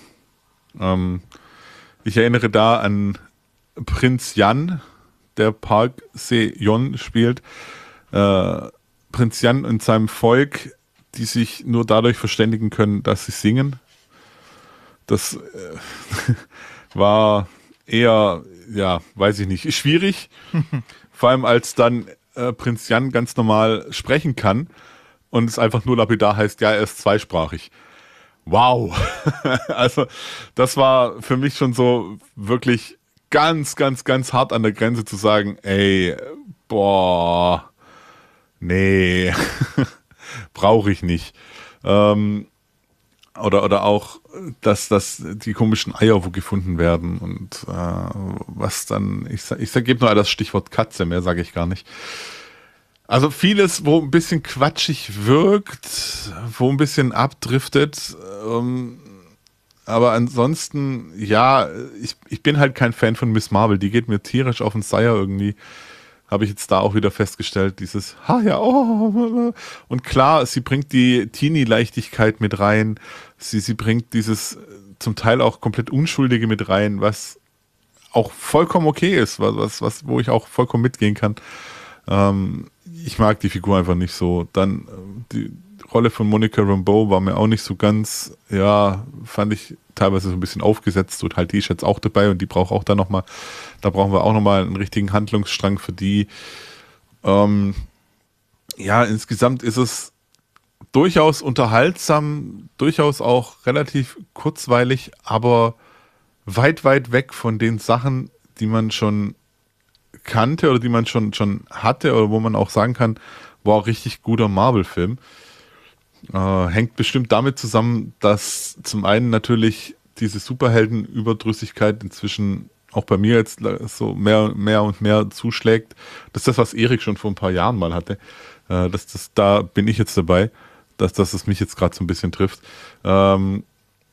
Ich erinnere da an Prinz Yan, der Park Se-yeon spielt. Prinz Yan und seinem Volk, die sich nur dadurch verständigen können, dass sie singen. Das war eher, ja, weiß ich nicht, schwierig. Vor allem als dann Prinz Yan ganz normal sprechen kann und es einfach nur lapidar heißt, ja, er ist zweisprachig. Wow. Also das war für mich schon so wirklich ganz, ganz, ganz hart an der Grenze zu sagen, ey, boah, nee, brauche ich nicht. Oder auch, dass die komischen Eier wo gefunden werden und was dann, ich gebe nur das Stichwort Katze, mehr sage ich gar nicht. Also vieles, wo ein bisschen quatschig wirkt, wo ein bisschen abdriftet, aber ansonsten, ja, ich bin halt kein Fan von Miss Marvel, die geht mir tierisch auf den Seier irgendwie. Habe ich jetzt da auch wieder festgestellt, dieses, und klar, sie bringt die Teenie-Leichtigkeit mit rein, sie bringt dieses zum Teil auch komplett Unschuldige mit rein, was auch vollkommen okay ist, wo ich auch vollkommen mitgehen kann. Ich mag die Figur einfach nicht so. Dann die Rolle von Monica Rambeau war mir auch nicht so ganz, ja, fand ich teilweise so ein bisschen aufgesetzt und halt die ist jetzt auch dabei und die braucht auch da nochmal, da brauchen wir auch nochmal einen richtigen Handlungsstrang für die. Ja, insgesamt ist es durchaus unterhaltsam, durchaus auch relativ kurzweilig, aber weit, weit weg von den Sachen, die man schon kannte oder die man schon hatte oder wo man auch sagen kann, war richtig guter Marvel-Film. Hängt bestimmt damit zusammen, dass zum einen natürlich diese Superhelden-Überdrüssigkeit inzwischen auch bei mir jetzt so mehr und mehr zuschlägt. Das ist das, was Erik schon vor ein paar Jahren mal hatte. Da bin ich jetzt dabei, dass es mich jetzt gerade so ein bisschen trifft. Dann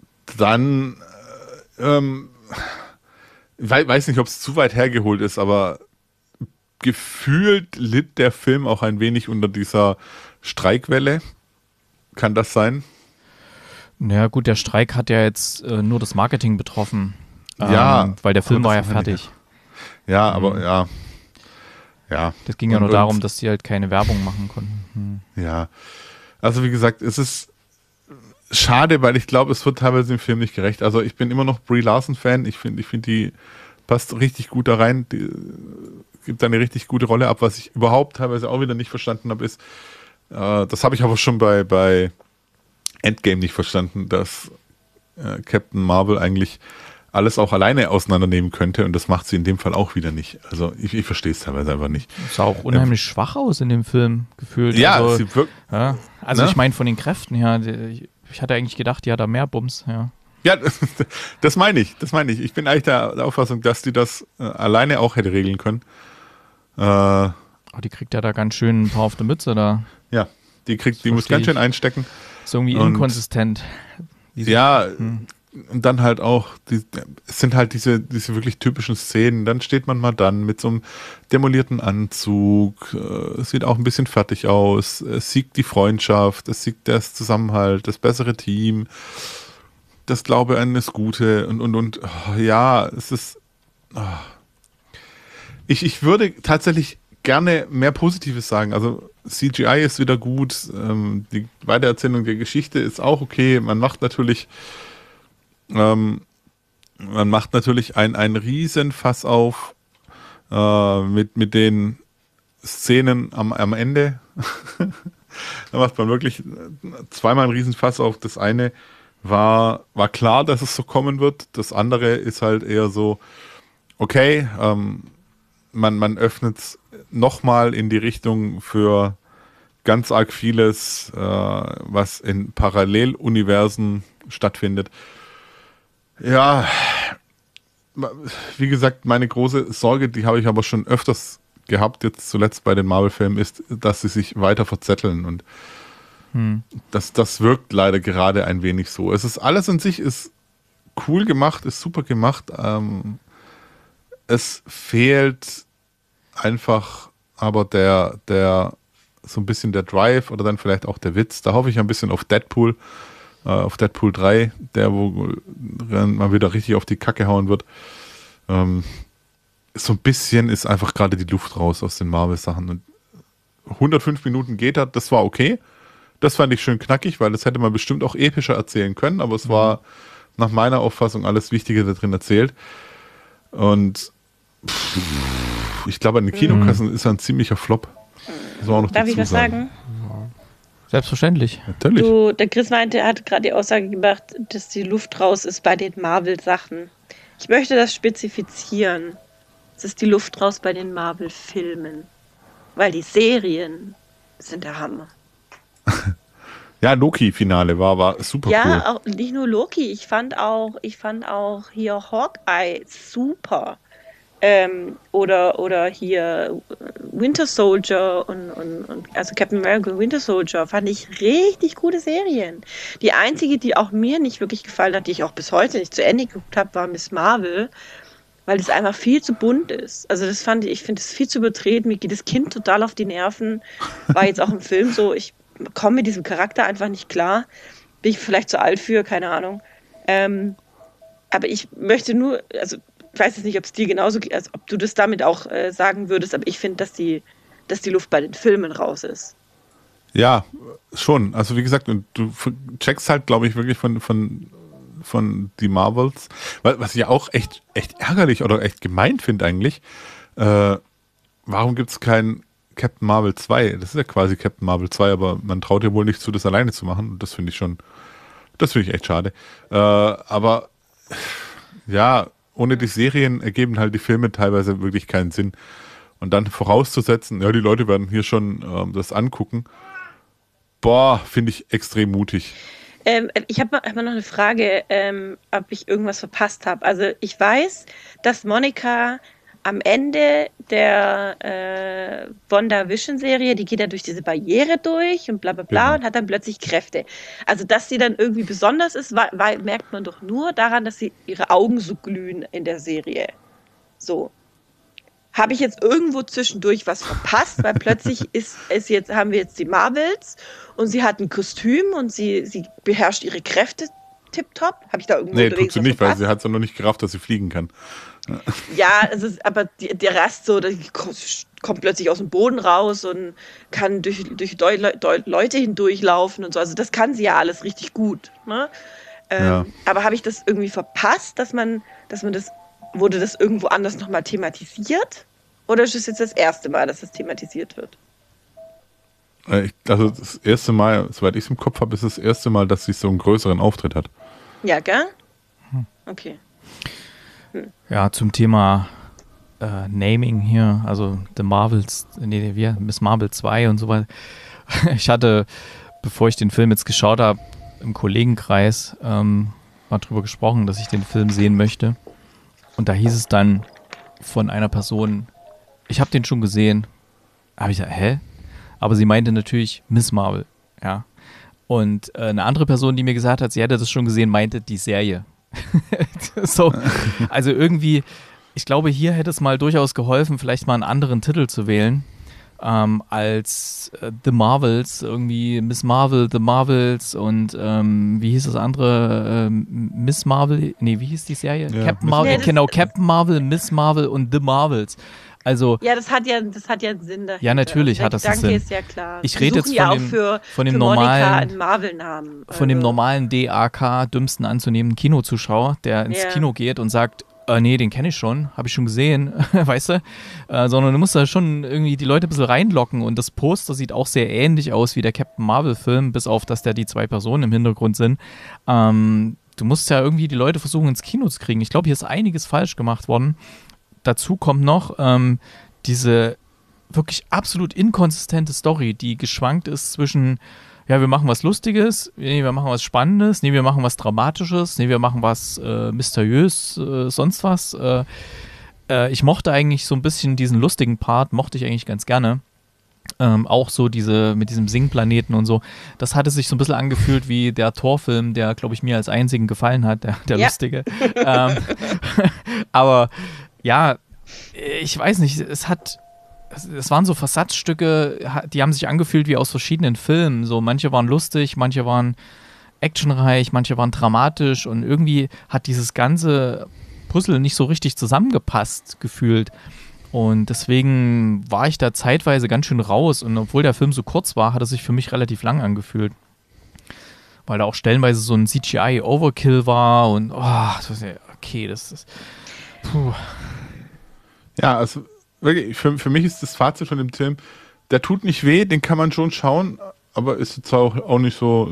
ich weiß nicht, ob es zu weit hergeholt ist, aber gefühlt litt der Film auch ein wenig unter dieser Streikwelle. Kann das sein?
Naja gut, der Streik hat ja jetzt nur das Marketing betroffen.
Ja.
Weil der Film war ja fertig.
Ja, aber ja. Ja.
Das ging ja nur darum, dass die halt keine Werbung machen konnten.
Ja. Also wie gesagt, es ist schade, weil ich glaube, es wird teilweise dem Film nicht gerecht. Also ich bin immer noch Brie Larson-Fan. Ich finde, die passt richtig gut da rein. Die gibt eine richtig gute Rolle ab. Was ich überhaupt teilweise auch wieder nicht verstanden habe, ist, das habe ich aber schon bei Endgame nicht verstanden, dass Captain Marvel eigentlich alles auch alleine auseinandernehmen könnte und das macht sie in dem Fall auch wieder nicht. Also ich verstehe es teilweise einfach nicht.
Sah auch unheimlich schwach aus in dem Film gefühlt.
Ja,
also,
sie wirkt.
Ja. Also
Ne?
ich meine von den Kräften her, ich hatte eigentlich gedacht, die hat da mehr Bums, ja.
Ja, das meine ich. Ich bin eigentlich der Auffassung, dass die das alleine auch hätte regeln können.
Oh, die kriegt ja da ganz schön ein paar auf der Mütze da.
Ja, die muss ganz schön einstecken.
Ist irgendwie
Und-
inkonsistent.
Ja, und dann halt auch, es sind halt diese wirklich typischen Szenen. Dann steht man mal dann mit so einem demolierten Anzug. Es sieht auch ein bisschen fertig aus. Es siegt die Freundschaft, es siegt das Zusammenhalt, das bessere Team, das Glaube an das Gute und ja, es ist. Ich würde tatsächlich gerne mehr Positives sagen. Also CGI ist wieder gut, die Weitererzählung der Geschichte ist auch okay. Man macht natürlich einen riesen Fass auf mit den Szenen am Ende. Da macht man wirklich zweimal einen riesen Fass auf. Das eine war klar, dass es so kommen wird. Das andere ist halt eher so, okay, man öffnet es nochmal in die Richtung für ganz arg vieles, was in Paralleluniversen stattfindet. Ja, wie gesagt, meine große Sorge, die habe ich aber schon öfters gehabt, jetzt zuletzt bei den Marvel-Filmen, ist, dass sie sich weiter verzetteln und das wirkt leider gerade ein wenig so. Es ist alles an sich ist cool gemacht, ist super gemacht. Es fehlt einfach aber der so ein bisschen der Drive oder dann vielleicht auch der Witz. Da hoffe ich ein bisschen auf Deadpool 3, der wo mal wieder richtig auf die Kacke hauen wird. So ein bisschen ist einfach gerade die Luft raus aus den Marvel-Sachen. Und 105 Minuten geht das war okay. Das fand ich schön knackig, weil das hätte man bestimmt auch epischer erzählen können, aber es war nach meiner Auffassung alles Wichtige da drin erzählt. Und ich glaube, an den Kinokassen ist er ein ziemlicher Flop. Das war auch noch
Darf ich was sagen?
Selbstverständlich.
Natürlich.
Der Chris meinte, er hat gerade die Aussage gemacht, dass die Luft raus ist bei den Marvel-Sachen. Ich möchte das spezifizieren. Es ist die Luft raus bei den Marvel-Filmen. Weil die Serien sind der Hammer.
Ja, Loki-Finale war super
Ja,
cool.
auch nicht nur Loki. Ich fand auch hier Hawkeye super. Oder hier Winter Soldier und also Captain America und Winter Soldier fand ich richtig gute Serien. Die einzige, die auch mir nicht wirklich gefallen hat, die ich auch bis heute nicht zu Ende geguckt habe, war Miss Marvel, weil es einfach viel zu bunt ist. Also das ich finde es viel zu übertreten. Mir geht das Kind total auf die Nerven. War jetzt auch im Film so, ich komme mit diesem Charakter einfach nicht klar. Bin ich vielleicht zu alt für, keine Ahnung. Aber ich möchte nur, also ich weiß jetzt nicht, ob es dir genauso geht, also ob du das damit auch sagen würdest, aber ich finde, dass die Luft bei den Filmen raus ist.
Ja, schon. Also wie gesagt, und du checkst halt, glaube ich, wirklich von die Marvels, was ich ja auch echt ärgerlich oder echt gemein finde eigentlich. Warum gibt es kein Captain Marvel 2? Das ist ja quasi Captain Marvel 2, aber man traut ja wohl nicht zu, das alleine zu machen. Und das finde ich echt schade. Aber ja, ohne die Serien ergeben halt die Filme teilweise wirklich keinen Sinn. Und dann vorauszusetzen, ja, die Leute werden hier schon das angucken, finde ich extrem mutig.
Ich habe mal noch eine Frage, ob ich irgendwas verpasst habe. Also ich weiß, dass Monica am Ende der WandaVision-Serie, die geht ja durch diese Barriere durch und bla bla bla und hat dann plötzlich Kräfte. Also dass sie dann irgendwie besonders ist, merkt man doch nur daran, dass ihre Augen so glühen in der Serie. So. Habe ich jetzt irgendwo zwischendurch was verpasst, weil plötzlich haben wir jetzt die Marvels und sie hat ein Kostüm und sie beherrscht ihre Kräfte tipptopp. Habe ich da irgendwo
Nee, tut sie nicht,
verpasst?
weil sie hat es noch nicht gerafft, dass sie fliegen kann.
Ja, aber der Rest so, die kommt plötzlich aus dem Boden raus und kann durch Leute hindurchlaufen und so. Also das kann sie ja alles richtig gut. Ne? Aber habe ich das irgendwie verpasst, dass man das, wurde das irgendwo anders nochmal thematisiert? Oder ist es jetzt das erste Mal, dass das thematisiert wird?
Also das erste Mal, soweit ich es im Kopf habe, ist das erste Mal, dass sie so einen größeren Auftritt hat.
Ja, gell? Okay.
Ja, zum Thema Naming hier, also Miss Marvel 2 und so weiter. Ich hatte, bevor ich den Film jetzt geschaut habe, im Kollegenkreis mal drüber gesprochen, dass ich den Film sehen möchte. Und da hieß es dann von einer Person, ich habe den schon gesehen. Habe ich gesagt, hä? Aber sie meinte natürlich Miss Marvel, ja. Und eine andere Person, die mir gesagt hat, sie hätte das schon gesehen, meinte die Serie. So, also irgendwie, ich glaube, hier hätte es mal durchaus geholfen, vielleicht mal einen anderen Titel zu wählen, als The Marvels, irgendwie Miss Marvel, The Marvels und wie hieß das andere? Miss Marvel, nee, wie hieß die Serie?
Ja,
Captain Marvel, genau, Captain Marvel, Miss Marvel und The Marvels. Also,
ja, das hat ja einen Sinn dahinter.
Ja, natürlich hat das einen Sinn.
Ist ja klar.
Ich rede jetzt von dem
normalen Marvel-Namen.
Von dem normalen DAK, dümmsten anzunehmenden Kinozuschauer, der ins Kino geht und sagt, nee, den kenne ich schon, habe ich schon gesehen, weißt du? Sondern du musst da schon irgendwie die Leute ein bisschen reinlocken und das Poster sieht auch sehr ähnlich aus wie der Captain Marvel-Film, bis auf, dass da die zwei Personen im Hintergrund sind. Du musst ja irgendwie die Leute versuchen, ins Kino zu kriegen. Ich glaube, hier ist einiges falsch gemacht worden. Dazu kommt noch diese wirklich absolut inkonsistente Story, die geschwankt ist zwischen, ja, wir machen was Lustiges, nee, wir machen was Spannendes, nee, wir machen was Dramatisches, nee, wir machen was mysteriös, sonst was. Ich mochte eigentlich so ein bisschen diesen lustigen Part, mochte ich eigentlich ganz gerne. Auch so mit diesem Singplaneten und so. Das hatte sich so ein bisschen angefühlt wie der Thor-Film, der, glaube ich, mir als einzigen gefallen hat, der lustige. Aber ja, ich weiß nicht, es waren so Versatzstücke, die haben sich angefühlt wie aus verschiedenen Filmen. So, manche waren lustig, manche waren actionreich, manche waren dramatisch und irgendwie hat dieses ganze Puzzle nicht so richtig zusammengepasst gefühlt. Und deswegen war ich da zeitweise ganz schön raus und obwohl der Film so kurz war, hat er sich für mich relativ lang angefühlt. Weil da auch stellenweise so ein CGI-Overkill war und okay, das ist puh.
Ja, also wirklich, für mich ist das Fazit von dem Film, der tut nicht weh, den kann man schon schauen, aber ist jetzt auch nicht so,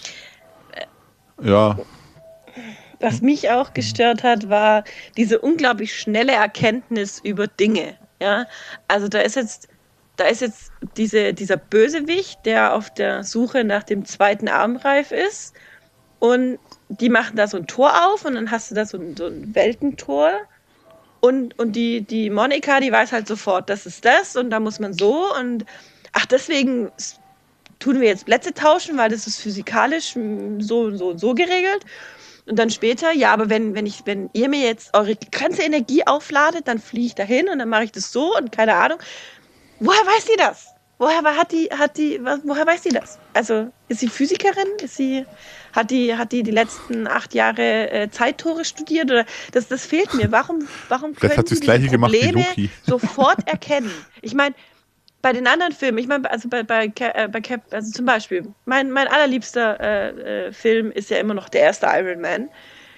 Was mich auch gestört hat, war diese unglaublich schnelle Erkenntnis über Dinge. Ja? Also da ist jetzt dieser Bösewicht, der auf der Suche nach dem zweiten Armreif ist und die machen da so ein Tor auf und dann hast du da so ein Weltentor. Und die Monika, die weiß halt sofort, das ist das und da muss man so und deswegen tun wir jetzt Plätze tauschen, weil das ist physikalisch so geregelt. Und dann später, ja, aber wenn ihr mir jetzt eure ganze Energie aufladet, dann fliege ich dahin und dann mache ich das so und keine Ahnung. Woher weiß die das? Woher weiß die das? Also ist sie Physikerin? Hat die letzten 8 Jahre Zeittore studiert? Oder das fehlt mir. Warum können sie diese Probleme sofort erkennen? Ich meine, bei den anderen Filmen, also also zum Beispiel, mein allerliebster Film ist ja immer noch der erste Iron Man.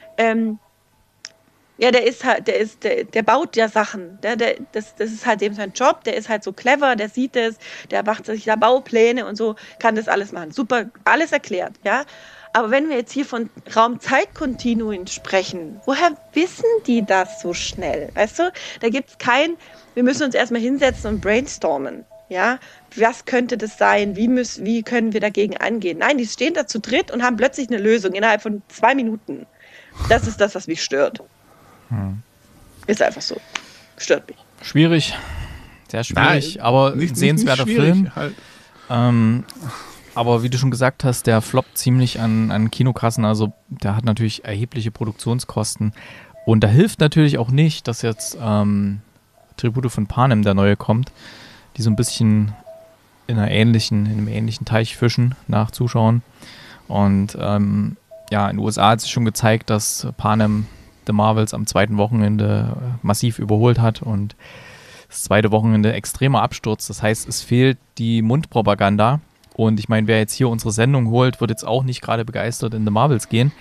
Ja, der baut ja Sachen. Das ist halt eben sein Job, der ist halt so clever, der sieht es, der macht sich da Baupläne und so, kann das alles machen. Super, alles erklärt, ja. Aber wenn wir jetzt hier von Raum-Zeit-Kontinuen sprechen, woher wissen die das so schnell? Weißt du, da gibt es wir müssen uns erstmal hinsetzen und brainstormen, ja. Was könnte das sein? Wie können wir dagegen angehen? Nein, die stehen da zu dritt und haben plötzlich eine Lösung innerhalb von 2 Minuten. Das ist das, was mich stört. Ist einfach so. Stört mich.
Schwierig. Sehr schwierig, aber ein sehenswerter Film.
Halt.
Aber wie du schon gesagt hast, der floppt ziemlich an Kinokassen. Also der hat natürlich erhebliche Produktionskosten. Und da hilft natürlich auch nicht, dass jetzt Tribute von Panem, der neue, kommt, die so ein bisschen in einem ähnlichen Teich fischen nach Zuschauern. Und in den USA hat sich schon gezeigt, dass Panem The Marvels am zweiten Wochenende massiv überholt hat und das zweite Wochenende extremer Absturz. Das heißt, es fehlt die Mundpropaganda. Und ich meine, wer jetzt hier unsere Sendung holt, wird jetzt auch nicht gerade begeistert in The Marvels gehen.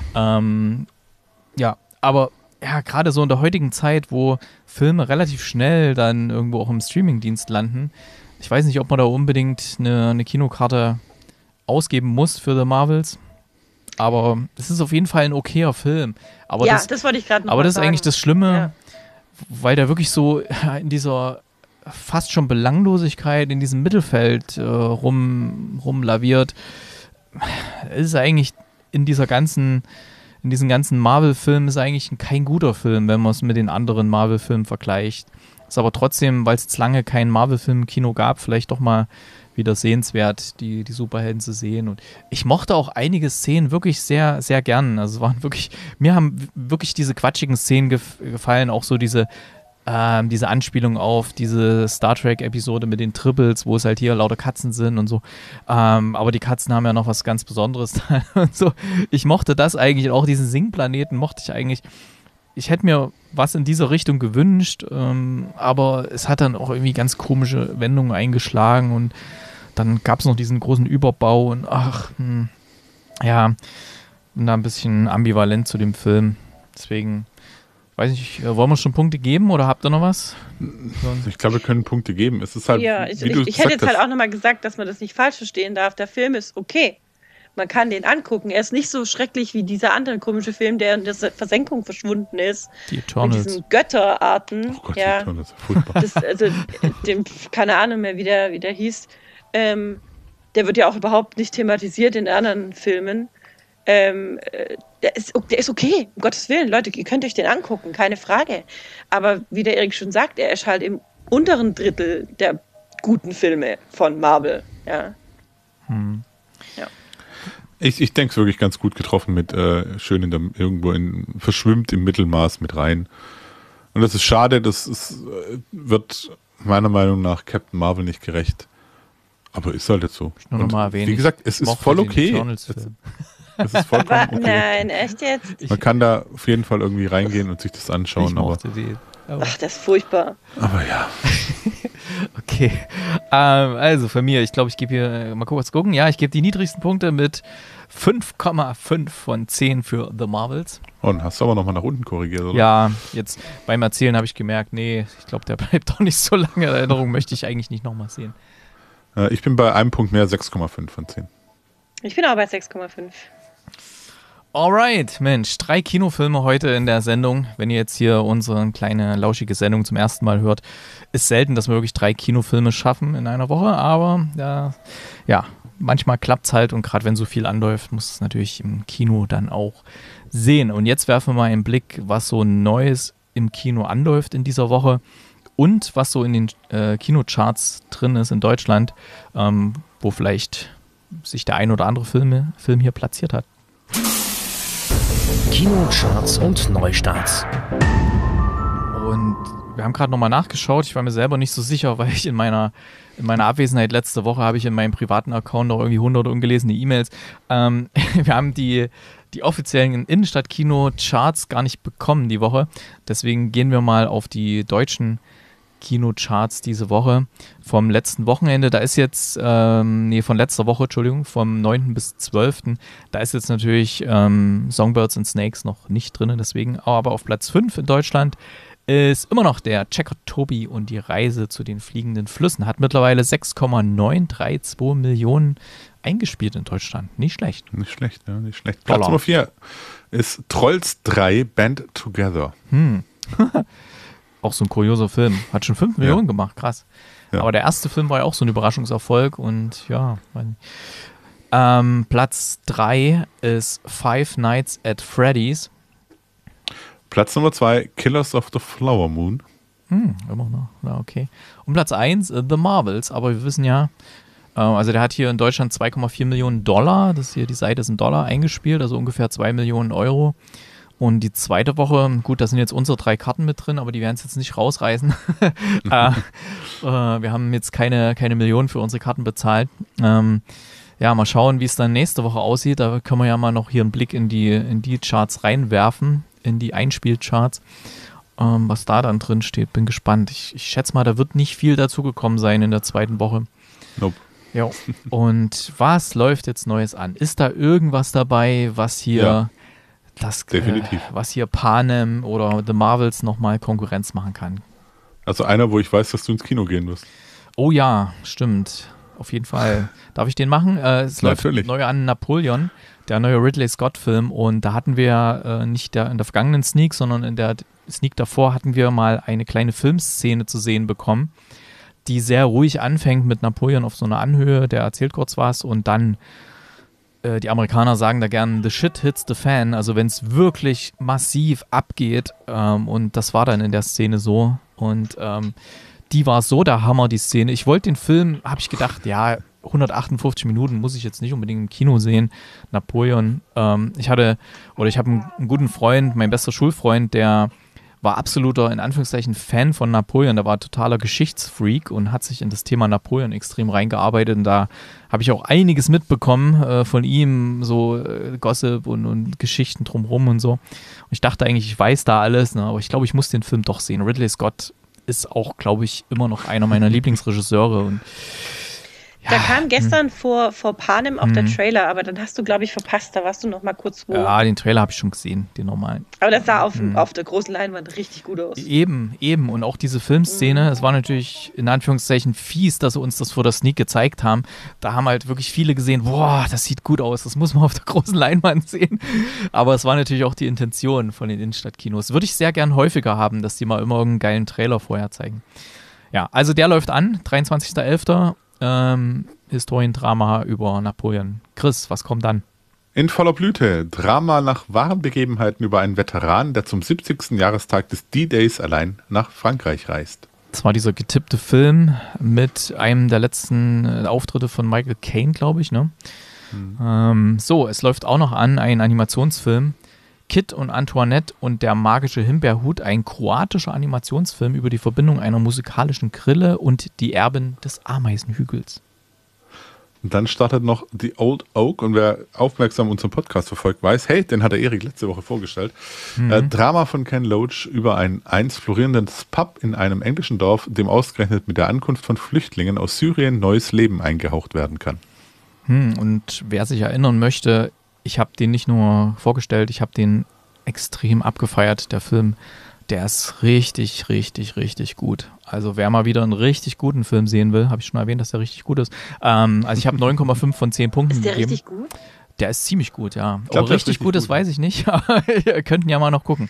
Ja, aber ja, gerade so in der heutigen Zeit, wo Filme relativ schnell dann irgendwo auch im Streamingdienst landen, ich weiß nicht, ob man da unbedingt eine Kinokarte ausgeben muss für The Marvels. Aber es ist auf jeden Fall ein okayer Film. Aber
ja, das wollte ich gerade noch
Aber
mal
das ist
sagen.
eigentlich das Schlimme, weil der wirklich so in dieser fast schon Belanglosigkeit in diesem Mittelfeld rumlaviert. Es ist eigentlich in diesen ganzen Marvel-Filmen ist eigentlich kein guter Film, wenn man es mit den anderen Marvel-Filmen vergleicht. Ist aber trotzdem, weil es jetzt lange keinen Marvel-Film im Kino gab, vielleicht doch mal wieder sehenswert, die Superhelden zu sehen. Und ich mochte auch einige Szenen wirklich sehr, sehr gern. Also mir haben wirklich diese quatschigen Szenen gefallen, auch so diese Anspielung auf diese Star Trek-Episode mit den Triples, wo es halt hier lauter Katzen sind und so. Aber die Katzen haben ja noch was ganz Besonderes da und so. Ich mochte das eigentlich, auch diesen Singplaneten mochte ich eigentlich. Ich hätte mir was in dieser Richtung gewünscht, aber es hat dann auch irgendwie ganz komische Wendungen eingeschlagen und dann gab es noch diesen großen Überbau und bin da ein bisschen ambivalent zu dem Film. Deswegen weiß nicht, wollen wir schon Punkte geben oder habt ihr noch was?
Ich glaube, wir können Punkte geben. Es ist halt,
ich hätte jetzt halt auch nochmal gesagt, dass man das nicht falsch verstehen darf. Der Film ist okay. Man kann den angucken. Er ist nicht so schrecklich wie dieser andere komische Film, der in der Versenkung verschwunden ist.
Die Eternals.
Mit diesen Götterarten.
Oh Gott,
ja.
die Eternals, furchtbar.
Keine Ahnung mehr, wie der hieß. Der wird ja auch überhaupt nicht thematisiert in anderen Filmen. Der ist okay, um Gottes Willen. Leute, ihr könnt euch den angucken, keine Frage. Aber wie der Erik schon sagt, er ist halt im unteren Drittel der guten Filme von Marvel. Ja. Ja.
Ich denke es wirklich ganz gut getroffen mit schön verschwimmt im Mittelmaß mit rein. Und das ist schade, wird meiner Meinung nach Captain Marvel nicht gerecht. Aber ist halt jetzt so.
Nur noch mal erwähnen,
wie gesagt, es ist voll okay. Es ist vollkommen okay.
Nein, echt jetzt?
Man kann da auf jeden Fall irgendwie reingehen und sich das anschauen.
Ach, das ist furchtbar.
Aber ja.
Okay. Also von mir, ich glaube, ich gebe hier, mal kurz gucken. Ja, ich gebe die niedrigsten Punkte mit 5,5 von 10 für The Marvels.
Und hast du aber nochmal nach unten korrigiert, oder?
Ja, jetzt beim Erzählen habe ich gemerkt, nee, ich glaube, der bleibt doch nicht so lange. In Erinnerung möchte ich eigentlich nicht nochmal sehen.
Ich bin bei einem Punkt mehr, 6,5 von 10.
Ich bin auch bei 6,5.
Alright, Mensch, 3 Kinofilme heute in der Sendung. Wenn ihr jetzt hier unsere kleine lauschige Sendung zum ersten Mal hört, ist selten, dass wir wirklich 3 Kinofilme schaffen in einer Woche, aber ja, manchmal klappt es halt und gerade wenn so viel anläuft, muss es natürlich im Kino dann auch sehen. Und jetzt werfen wir mal einen Blick, was so Neues im Kino anläuft in dieser Woche und was so in den Kinocharts drin ist in Deutschland, wo vielleicht sich der ein oder andere Film hier platziert hat.
Kinocharts und Neustarts.
Und wir haben gerade nochmal nachgeschaut. Ich war mir selber nicht so sicher, weil ich in meiner Abwesenheit letzte Woche habe ich in meinem privaten Account noch irgendwie 100 ungelesene E-Mails. Wir haben die offiziellen Innenstadt-Kino-Charts gar nicht bekommen die Woche. Deswegen gehen wir mal auf die deutschen Kinocharts diese Woche. Vom letzten Wochenende, da ist jetzt, von letzter Woche, Entschuldigung, vom 9. bis 12. Da ist jetzt natürlich Songbirds and Snakes noch nicht drin, deswegen, aber auf Platz 5 in Deutschland ist immer noch der Checker Tobi und die Reise zu den fliegenden Flüssen. Hat mittlerweile 6,932 Millionen eingespielt in Deutschland. Nicht schlecht.
Nicht schlecht, ja, nicht schlecht. Platz Nummer 4 ist Trolls 3 Band Together.
Auch so ein kurioser Film. Hat schon 5 Millionen gemacht, krass. Ja. Aber der erste Film war ja auch so ein Überraschungserfolg und ja. Platz 3 ist Five Nights at Freddy's.
Platz Nummer 2, Killers of the Flower Moon.
Immer noch, ja, okay. Und Platz 1, The Marvels, aber wir wissen ja, also der hat hier in Deutschland 2,4 Millionen $, das hier, die Seite ist in Dollar eingespielt, also ungefähr 2 Millionen Euro. Und die zweite Woche, gut, da sind jetzt unsere 3 Karten mit drin, aber die werden es jetzt nicht rausreißen. Wir haben jetzt keine Millionen für unsere Karten bezahlt. Ja, mal schauen, wie es dann nächste Woche aussieht. Da können wir ja mal noch hier einen Blick in die Charts reinwerfen, in die Einspielcharts. was da dann drin steht. Bin gespannt. Ich schätze mal, da wird nicht viel dazugekommen sein in der zweiten Woche.
Nope.
Ja. Und was läuft jetzt Neues an? Ist da irgendwas dabei, was hier
definitiv.
Was hier Panem oder The Marvels nochmal Konkurrenz machen kann?
Also einer, wo ich weiß, dass du ins Kino gehen wirst.
Oh ja, stimmt. Auf jeden Fall. Darf ich den machen? Es läuft neu an Napoleon, der neue Ridley Scott-Film. Und da hatten wir nicht in der vergangenen Sneak, sondern in der Sneak davor hatten wir mal eine kleine Filmszene zu sehen bekommen, die sehr ruhig anfängt mit Napoleon auf so einer Anhöhe. Der erzählt kurz was und dann die Amerikaner sagen da gern the shit hits the fan. Also wenn es wirklich massiv abgeht und das war dann in der Szene so. Und die war so der Hammer, die Szene. Ich wollte den Film, habe ich gedacht, ja, 158 Minuten muss ich jetzt nicht unbedingt im Kino sehen. Napoleon. Ich habe einen guten Freund, mein bester Schulfreund, der war absoluter, in Anführungszeichen, Fan von Napoleon. Der war totaler Geschichtsfreak und hat sich in das Thema Napoleon extrem reingearbeitet. Und da habe ich auch einiges mitbekommen von ihm, so Gossip und Geschichten drumherum und so. Und ich dachte eigentlich, ich weiß da alles, ne? Aber ich glaube, ich muss den Film doch sehen. Ridley Scott ist auch, glaube ich, immer noch einer meiner Lieblingsregisseure. Und
da kam gestern vor Panem auch der Trailer, aber dann hast du, glaube ich, verpasst. Da warst du noch mal kurz wo.
Ja, den Trailer habe ich schon gesehen, den normalen.
Aber das sah auf der großen Leinwand richtig gut aus.
Eben. Und auch diese Filmszene, es war natürlich in Anführungszeichen fies, dass sie uns das vor der Sneak gezeigt haben. Da haben halt wirklich viele gesehen, boah, das sieht gut aus, das muss man auf der großen Leinwand sehen. Aber es war natürlich auch die Intention von den Innenstadtkinos. Würde ich sehr gern häufiger haben, dass die mal immer irgendeinen geilen Trailer vorher zeigen. Ja, also der läuft an, 23.11. Historiendrama über Napoleon. Chris, was kommt dann?
In voller Blüte. Drama nach wahren Begebenheiten über einen Veteran, der zum 70. Jahrestag des D-Days allein nach Frankreich reist.
Das war dieser getippte Film mit einem der letzten Auftritte von Michael Caine, glaube ich, ne? So, es läuft auch noch an, ein Animationsfilm. Kid und Antoinette und der magische Himbeerhut, ein kroatischer Animationsfilm über die Verbindung einer musikalischen Grille und die Erbin des Ameisenhügels.
Und dann startet noch The Old Oak und wer aufmerksam unseren Podcast verfolgt, weiß, hey, den hat der Erik letzte Woche vorgestellt. Drama von Ken Loach über ein einst florierendes Pub in einem englischen Dorf, dem ausgerechnet mit der Ankunft von Flüchtlingen aus Syrien neues Leben eingehaucht werden kann.
Und wer sich erinnern möchte, ich habe den nicht nur vorgestellt, ich habe den extrem abgefeiert, der Film. Der ist richtig, richtig, richtig gut. Also wer mal wieder einen richtig guten Film sehen will, habe ich schon erwähnt, dass der richtig gut ist. Also ich habe 9,5 von 10 Punkten gegeben.
Ist der richtig gut?
Der ist ziemlich gut, ja.
Glaub,
Ob richtig gut ist, weiß ich nicht. Aber wir könnten ja mal noch gucken.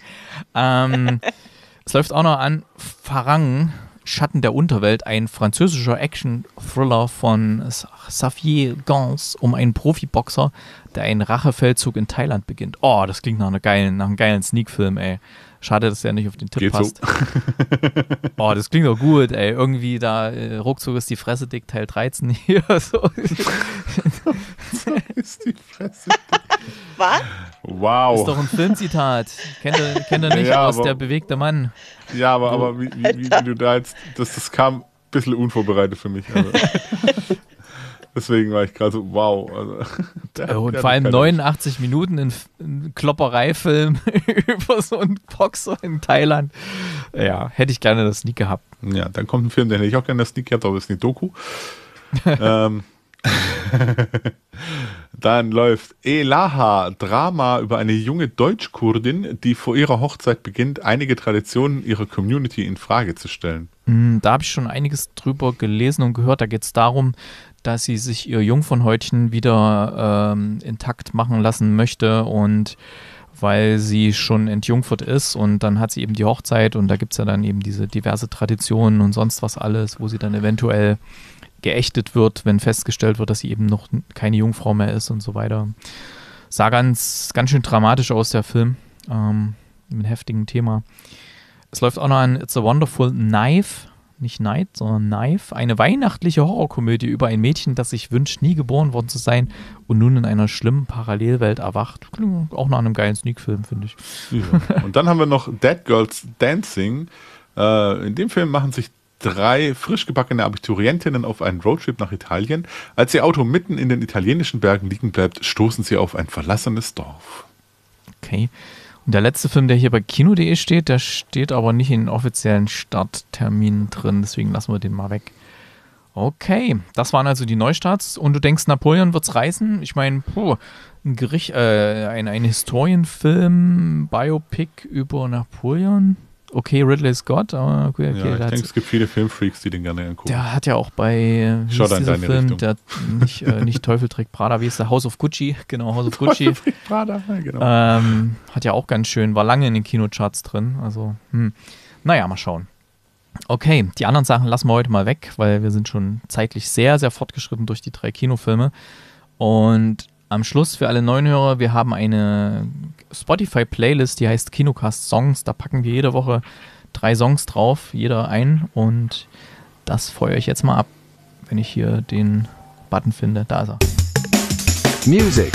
Es läuft auch noch an Farang, Schatten der Unterwelt, ein französischer Action-Thriller von Xavier Gans um einen Profiboxer, der einen Rachefeldzug in Thailand beginnt. Oh, das klingt nach einem geilen Sneak-Film, ey. Schade, dass der nicht auf den Tipp passt.
So.
Oh, das klingt doch gut, ey. Irgendwie da, ruckzuck ist die Fresse dick, Teil 13 hier. So.
Ist die Fresse dick.
Was?
Wow.
Ist doch ein Filmzitat. Kennt ihr nicht
Ja,
aus
aber-
Der bewegte Mann?
Ja, aber wie du da jetzt, das kam ein bisschen unvorbereitet für mich. Also. Deswegen war ich gerade so, wow. Also,
Und vor allem 89 Minuten in Kloppereifilm über so einen Boxer in Thailand. Ja, hätte ich gerne das Sneak gehabt.
Ja, dann kommt ein Film, den hätte ich auch gerne das Sneak gehabt, aber das ist eine Doku. Dann läuft Elaha, Drama über eine junge Deutsch-Kurdin, die vor ihrer Hochzeit beginnt, einige Traditionen ihrer Community in Frage zu stellen.
Da habe ich schon einiges drüber gelesen und gehört. Da geht es darum, dass sie sich ihr Jungfernhäutchen wieder intakt machen lassen möchte und weil sie schon entjungfert ist und dann hat sie eben die Hochzeit und da gibt es ja dann eben diese diverse Traditionen und sonst was alles, wo sie dann eventuell geächtet wird, wenn festgestellt wird, dass sie eben noch keine Jungfrau mehr ist und so weiter. Sah ganz schön dramatisch aus, der Film, mit einem heftigen Thema. Es läuft auch noch an It's a Wonderful Knife, nicht Night, sondern Knife, eine weihnachtliche Horrorkomödie über ein Mädchen, das sich wünscht, nie geboren worden zu sein und nun in einer schlimmen Parallelwelt erwacht. Klingt auch nach einem geilen Sneak-Film, finde ich.
Ja. Und dann haben wir noch Dead Girls Dancing. In dem Film machen sich 3 frisch gebackene Abiturientinnen auf einen Roadtrip nach Italien. Als ihr Auto mitten in den italienischen Bergen liegen bleibt, stoßen sie auf ein verlassenes Dorf.
Okay. Und der letzte Film, der hier bei Kino.de steht, der steht aber nicht in den offiziellen Startterminen drin, deswegen lassen wir den mal weg. Okay, das waren also die Neustarts. Und du denkst, Napoleon wird's reißen? Ich meine, ein Historienfilm, Biopic über Napoleon. Okay, Ridley Scott, aber okay,
Ja, ich denke, es gibt viele Filmfreaks, die den gerne angucken.
der hat ja auch bei wie
Schaut
hieß
in
dieser
deine
Film,
Richtung.
der nicht Teufel trägt Prada, wie ist der? House of Gucci, genau, House of Gucci.
Prada, ja, genau.
Hat ja auch ganz schön, war lange in den Kinocharts drin. Also, naja, mal schauen. Okay, die anderen Sachen lassen wir heute mal weg, weil wir sind schon zeitlich sehr, sehr fortgeschritten durch die 3 Kinofilme. Und am Schluss für alle Neuenhörer, wir haben eine Spotify-Playlist, die heißt Kinocast Songs. Da packen wir jede Woche 3 Songs drauf, jeder ein. Und das feuere ich jetzt mal ab, wenn ich hier den Button finde. Da ist er.
Music.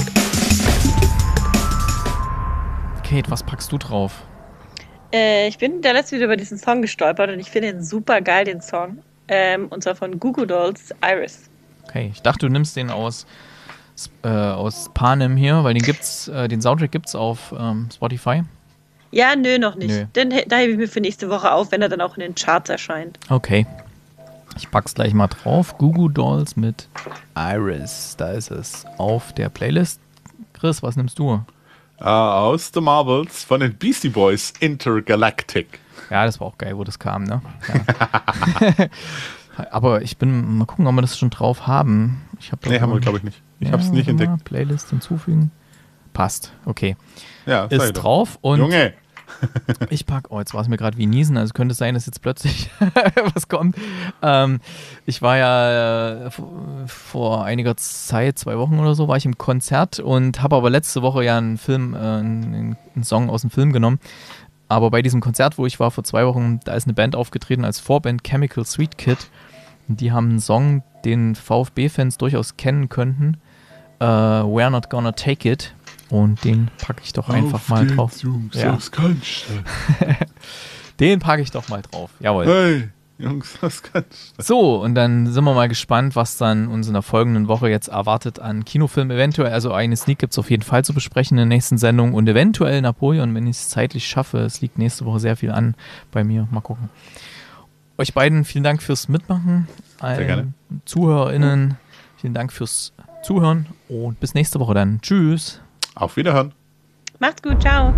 Kate, was packst du drauf?
Ich bin der letzte wieder über diesen Song gestolpert und ich finde ihn super geil, den Song. Und zwar von Goo Goo Dolls, Iris.
Okay, ich dachte, du nimmst den aus Panem hier, weil den Soundtrack gibt's auf Spotify.
Ja, nö, noch nicht.
Nö.
Da hebe ich mir für nächste Woche auf, wenn er dann auch in den Charts erscheint.
Okay. Ich pack's gleich mal drauf. Goo Goo Dolls mit Iris. Da ist es auf der Playlist. Chris, was nimmst du?
Aus The Marvels von den Beastie Boys, Intergalactic.
Ja, das war auch geil, wo das kam, ne? Ja. Aber mal gucken, ob wir das schon drauf haben.
Haben wir, glaube ich, nicht. Ich habe es nicht entdeckt.
Playlist hinzufügen. Passt, okay.
Ja,
Ist
sei doch.
drauf und
Junge!
ich jetzt war es mir gerade wie Niesen, also könnte es sein, dass jetzt plötzlich was kommt. Ich war ja vor einiger Zeit, 2 Wochen oder so, war ich im Konzert und habe aber letzte Woche ja einen Song aus dem Film genommen. Aber bei diesem Konzert, wo ich war vor 2 Wochen, da ist eine Band aufgetreten als Vorband, Chemical Sweet Kid. Und die haben einen Song, den VfB-Fans durchaus kennen könnten. We're Not Gonna Take It. Und den packe ich doch einfach mal drauf.
Jungs,
Ja.
das kannst du.
Den packe ich doch mal drauf. Jawohl.
Hey, Jungs, das kannst du.
So, und dann sind wir mal gespannt, was dann uns in der folgenden Woche jetzt erwartet an Kinofilmen. Eventuell, also eine Sneak gibt es auf jeden Fall zu besprechen in der nächsten Sendung. Und eventuell Napoleon, wenn ich es zeitlich schaffe. Es liegt nächste Woche sehr viel an bei mir. Mal gucken. Euch beiden vielen Dank fürs Mitmachen.
Sehr gerne.
ZuhörerInnen, vielen Dank fürs Zuhören. Und bis nächste Woche dann. Tschüss.
Auf Wiederhören.
Macht's gut, ciao.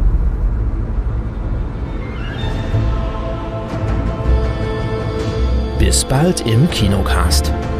Bis bald im Kinocast.